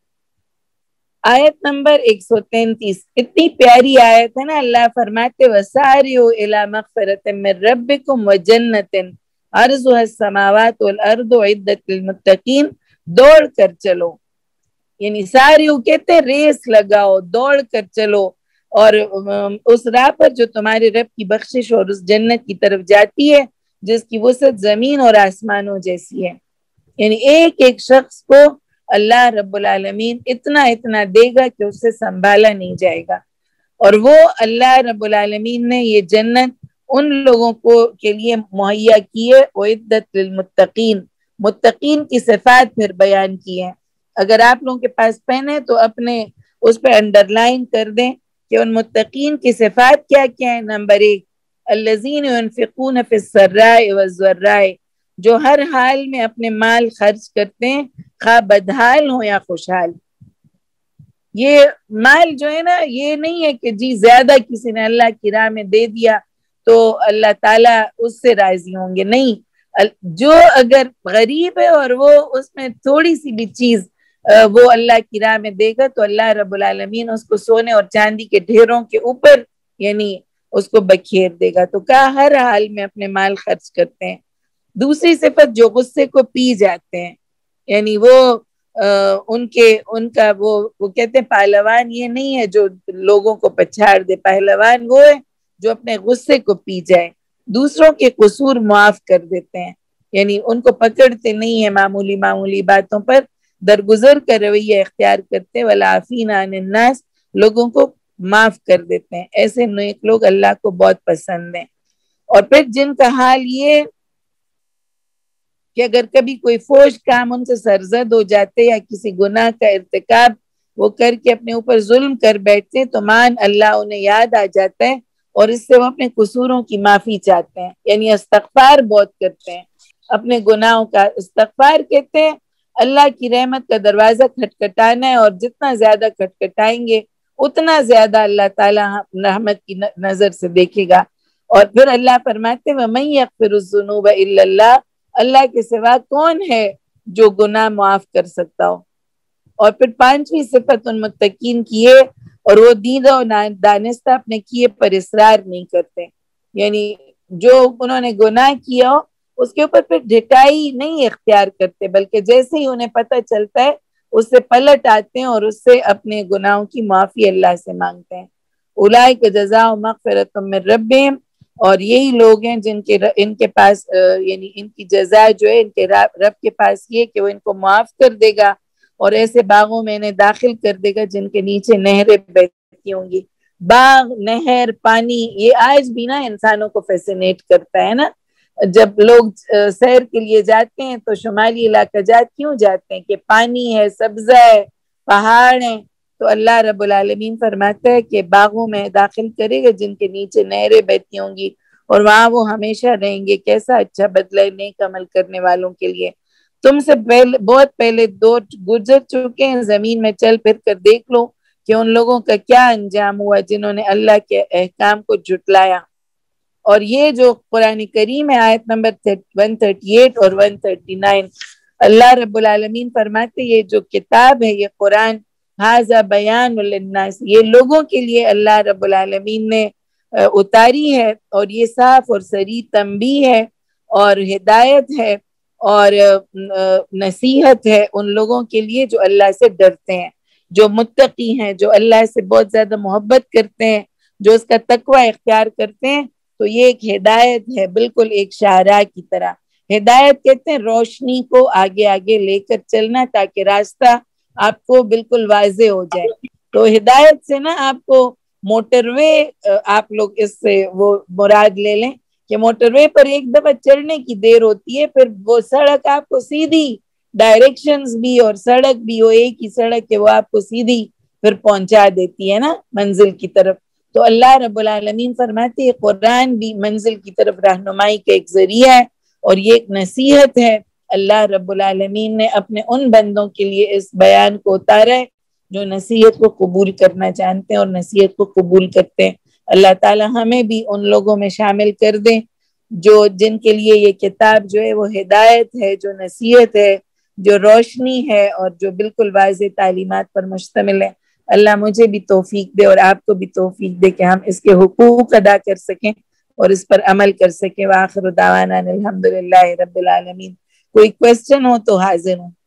A: آیت نمبر ایک سو تینتیس اتنی پیاری آیت ہے نا. اللہ فرماتے وَسَارِعُوا إِلَىٰ مَغْفِرَةٍ مِّن رَّبِّكُمْ وَجَنَّةٍ عَرْضُهَا السَّمَاوَاتُ وَالْأَرْضُ أُعِدَّتْ لِلْمُتَّقِينَ. دوڑ کر چلو, یعنی ساریو کہتے ریس لگاؤ, دوڑ کر چلو, اور اس راہ پر جو تمہارے رب کی بخشش اور اس جنت کی طرف جاتی ہے جس کی وسعت زمین اور آسمانوں جیسی ہے. یعنی ایک ایک شخص کو اللہ رب العالمین اتنا اتنا دے گا کہ اسے سنبھالا نہیں جائے گا. اور وہ اللہ رب العالمین نے یہ جنت ان لوگوں کو کے لیے مہیا کی ہے, اعدت للمتقین, متقین کی صفات پھر بیان کی ہے. اگر آپ لوگوں کے پاس پین ہے تو اپنے اس پہ انڈر لائن کر دیں کہ ان متقین کی صفات کیا کیا ہے. نمبر ایک, الذین ينفقون فی السراء والضراء, جو ہر حال میں اپنے مال خرچ کرتے ہیں خواہ بدحال ہو یا خوشحال. یہ مال جو ہے نا یہ نہیں ہے کہ جی زیادہ کسی نے اللہ کی راہ میں دے دیا تو اللہ تعالیٰ اس سے راضی ہوں گے. نہیں, جو اگر غریب ہے اور وہ اس میں تھوڑی سی بھی چیز وہ اللہ کی راہ میں دے گا تو اللہ رب العالمین اس کو سونے اور چاندی کے ڈھیروں کے اوپر یعنی اس کو بکھیر دے گا. تو کہا ہر حال میں اپنے مال خرچ کرتے ہیں. دوسری صفت جو غصے کو پی جاتے ہیں, یعنی وہ ان کے ان کا وہ وہ کہتے ہیں پہلوان یہ نہیں ہے جو لوگوں کو پچھاڑ دے, پہلوان وہ ہے جو اپنے غصے کو پی جائے, دوسروں کے قصور معاف کر دیتے ہیں, یعنی ان کو پکڑتے نہیں ہیں معمولی معمولی باتوں پر, درگزر کا رویہ اختیار کرتے, والعافین عن الناس, لوگوں کو معاف کر دیتے ہیں. ایسے نیک لوگ اللہ کو بہت پسند ہیں. اور پھر جن کا حال یہ کہ اگر کبھی کوئی فوج کام ان سے سرزد ہو جاتے یا کسی گناہ کا ارتکاب وہ کر کے اپنے اوپر ظلم کر بیٹھتے تو مان اللہ انہیں یاد آ جاتا ہے اور اس سے وہ اپنے قصوروں کی معافی چاہتے ہیں, یعنی استغفار بہت کرتے ہیں, اپنے گناہوں کا استغفار کہتے ہیں. اللہ کی رحمت کا دروازہ کھٹکھٹانا ہے, اور جتنا زیادہ کھٹکھٹائیں گے اتنا زیادہ اللہ تعالیٰ رحمت کی نظر سے دیکھے گا. اور پھر اللہ فرماتے ہیں وَمَن يَغْفِرُ الذُّنُوبَ إِلَّا اللَّهُ, اللہ کے سوا کون ہے جو گناہ معاف کر سکتا ہو. اور پھر پانچویں صفت ان متقین کی ہے, اور وہ دیدہ و دانستہ اپنے کیے پر اصرار نہیں کرتے, یعنی جو انہوں نے گناہ کیا ہو اس کے اوپر پھر ڈھٹائی نہیں اختیار کرتے, بلکہ جیسے ہی انہیں پتہ چلتا ہے اس سے پلٹ آتے ہیں اور اس سے اپنے گناہوں کی معافی اللہ سے مانگتے ہیں. اولئک جزاؤ مغفرۃ من ربہم, اور یہی لوگ ہیں جن کے ان کے پاس یعنی ان کی جزا جو ہے ان کے رب کے پاس یہ کہ وہ ان کو معاف کر دے گا اور ایسے باغوں میں انہیں داخل کر دے گا جن کے نیچے نہریں بہتی بہتی ہوں گی. باغ، نہر، پانی، یہ آج بھی نا انسانوں کو فیسینیٹ کرتا ہے نا. جب لوگ سیر کے لیے جاتے ہیں تو شمالی علاقہ جات کیوں جاتے ہیں کہ پانی ہے، سبزہ ہے، پہاڑ ہیں. تو اللہ رب العالمین فرماتا ہے کہ باغوں میں داخل کرے گا جن کے نیچے نہریں بہتی ہوں گی اور وہاں وہ ہمیشہ رہیں گے. کیسا اچھا بدلہ ہے نیک عمل کرنے والوں کے لیے. تم سے پہلے بہت پہلے دور گزر چکے ہیں، زمین میں چل پھر کر دیکھ لو کہ ان لوگوں کا کیا انجام ہوا جنہوں نے اللہ کے احکام کو جھٹلایا. اور یہ جو قرآن کریم ہے آیت نمبر ایک سو اڑتیس اور ایک سو انتیس، اللہ رب العالمین فرماتے یہ جو کتاب ہے، یہ قرآن، ھذا بیان للناس، یہ لوگوں کے لیے اللہ رب العالمین نے اتاری ہے، اور یہ صاف اور صریح تنبیہ ہے اور ہدایت ہے اور نصیحت ہے ان لوگوں کے لیے جو اللہ سے ڈرتے ہیں، جو متقی ہیں، جو اللہ سے بہت زیادہ محبت کرتے ہیں، جو اس کا تقوی اختیار کرتے ہیں. تو یہ ایک ہدایت ہے، بالکل ایک شاہراہ کی طرح. ہدایت کہتے ہیں روشنی کو آگے آگے لے کر چلنا تاکہ راستہ آپ کو بالکل واضح ہو جائے. تو ہدایت سے نا آپ کو موٹر وے، آپ لوگ اس سے وہ مراد لے لیں کہ موٹر وے پر ایک دفعہ چڑھنے کی دیر ہوتی ہے، پھر وہ سڑک آپ کو سیدھی ڈائریکشنز بھی اور سڑک بھی وہ ایک ہی سڑک ہے، وہ آپ کو سیدھی پھر پہنچا دیتی ہے نا منزل کی طرف. تو اللہ رب العالمین فرماتے ہیں قرآن بھی منزل کی طرف رہنمائی کا ایک ذریعہ ہے اور یہ ایک نصیحت ہے. اللہ رب العالمین نے اپنے ان بندوں کے لیے اس بیان کو اتارا ہے جو نصیحت کو قبول کرنا جانتے ہیں اور نصیحت کو قبول کرتے ہیں. اللہ تعالی ہمیں بھی ان لوگوں میں شامل کر دیں جو جن کے لیے یہ کتاب جو ہے وہ ہدایت ہے، جو نصیحت ہے، جو روشنی ہے اور جو بالکل واضح تعلیمات پر مشتمل ہے. اللہ مجھے بھی توفیق دے اور آپ کو بھی توفیق دے کہ ہم اس کے حقوق ادا کر سکیں اور اس پر عمل کر سکیں. وآخر دعوانا الحمدللہ رب العالمین. کوئی کوسچن ہو تو حاضر ہوں.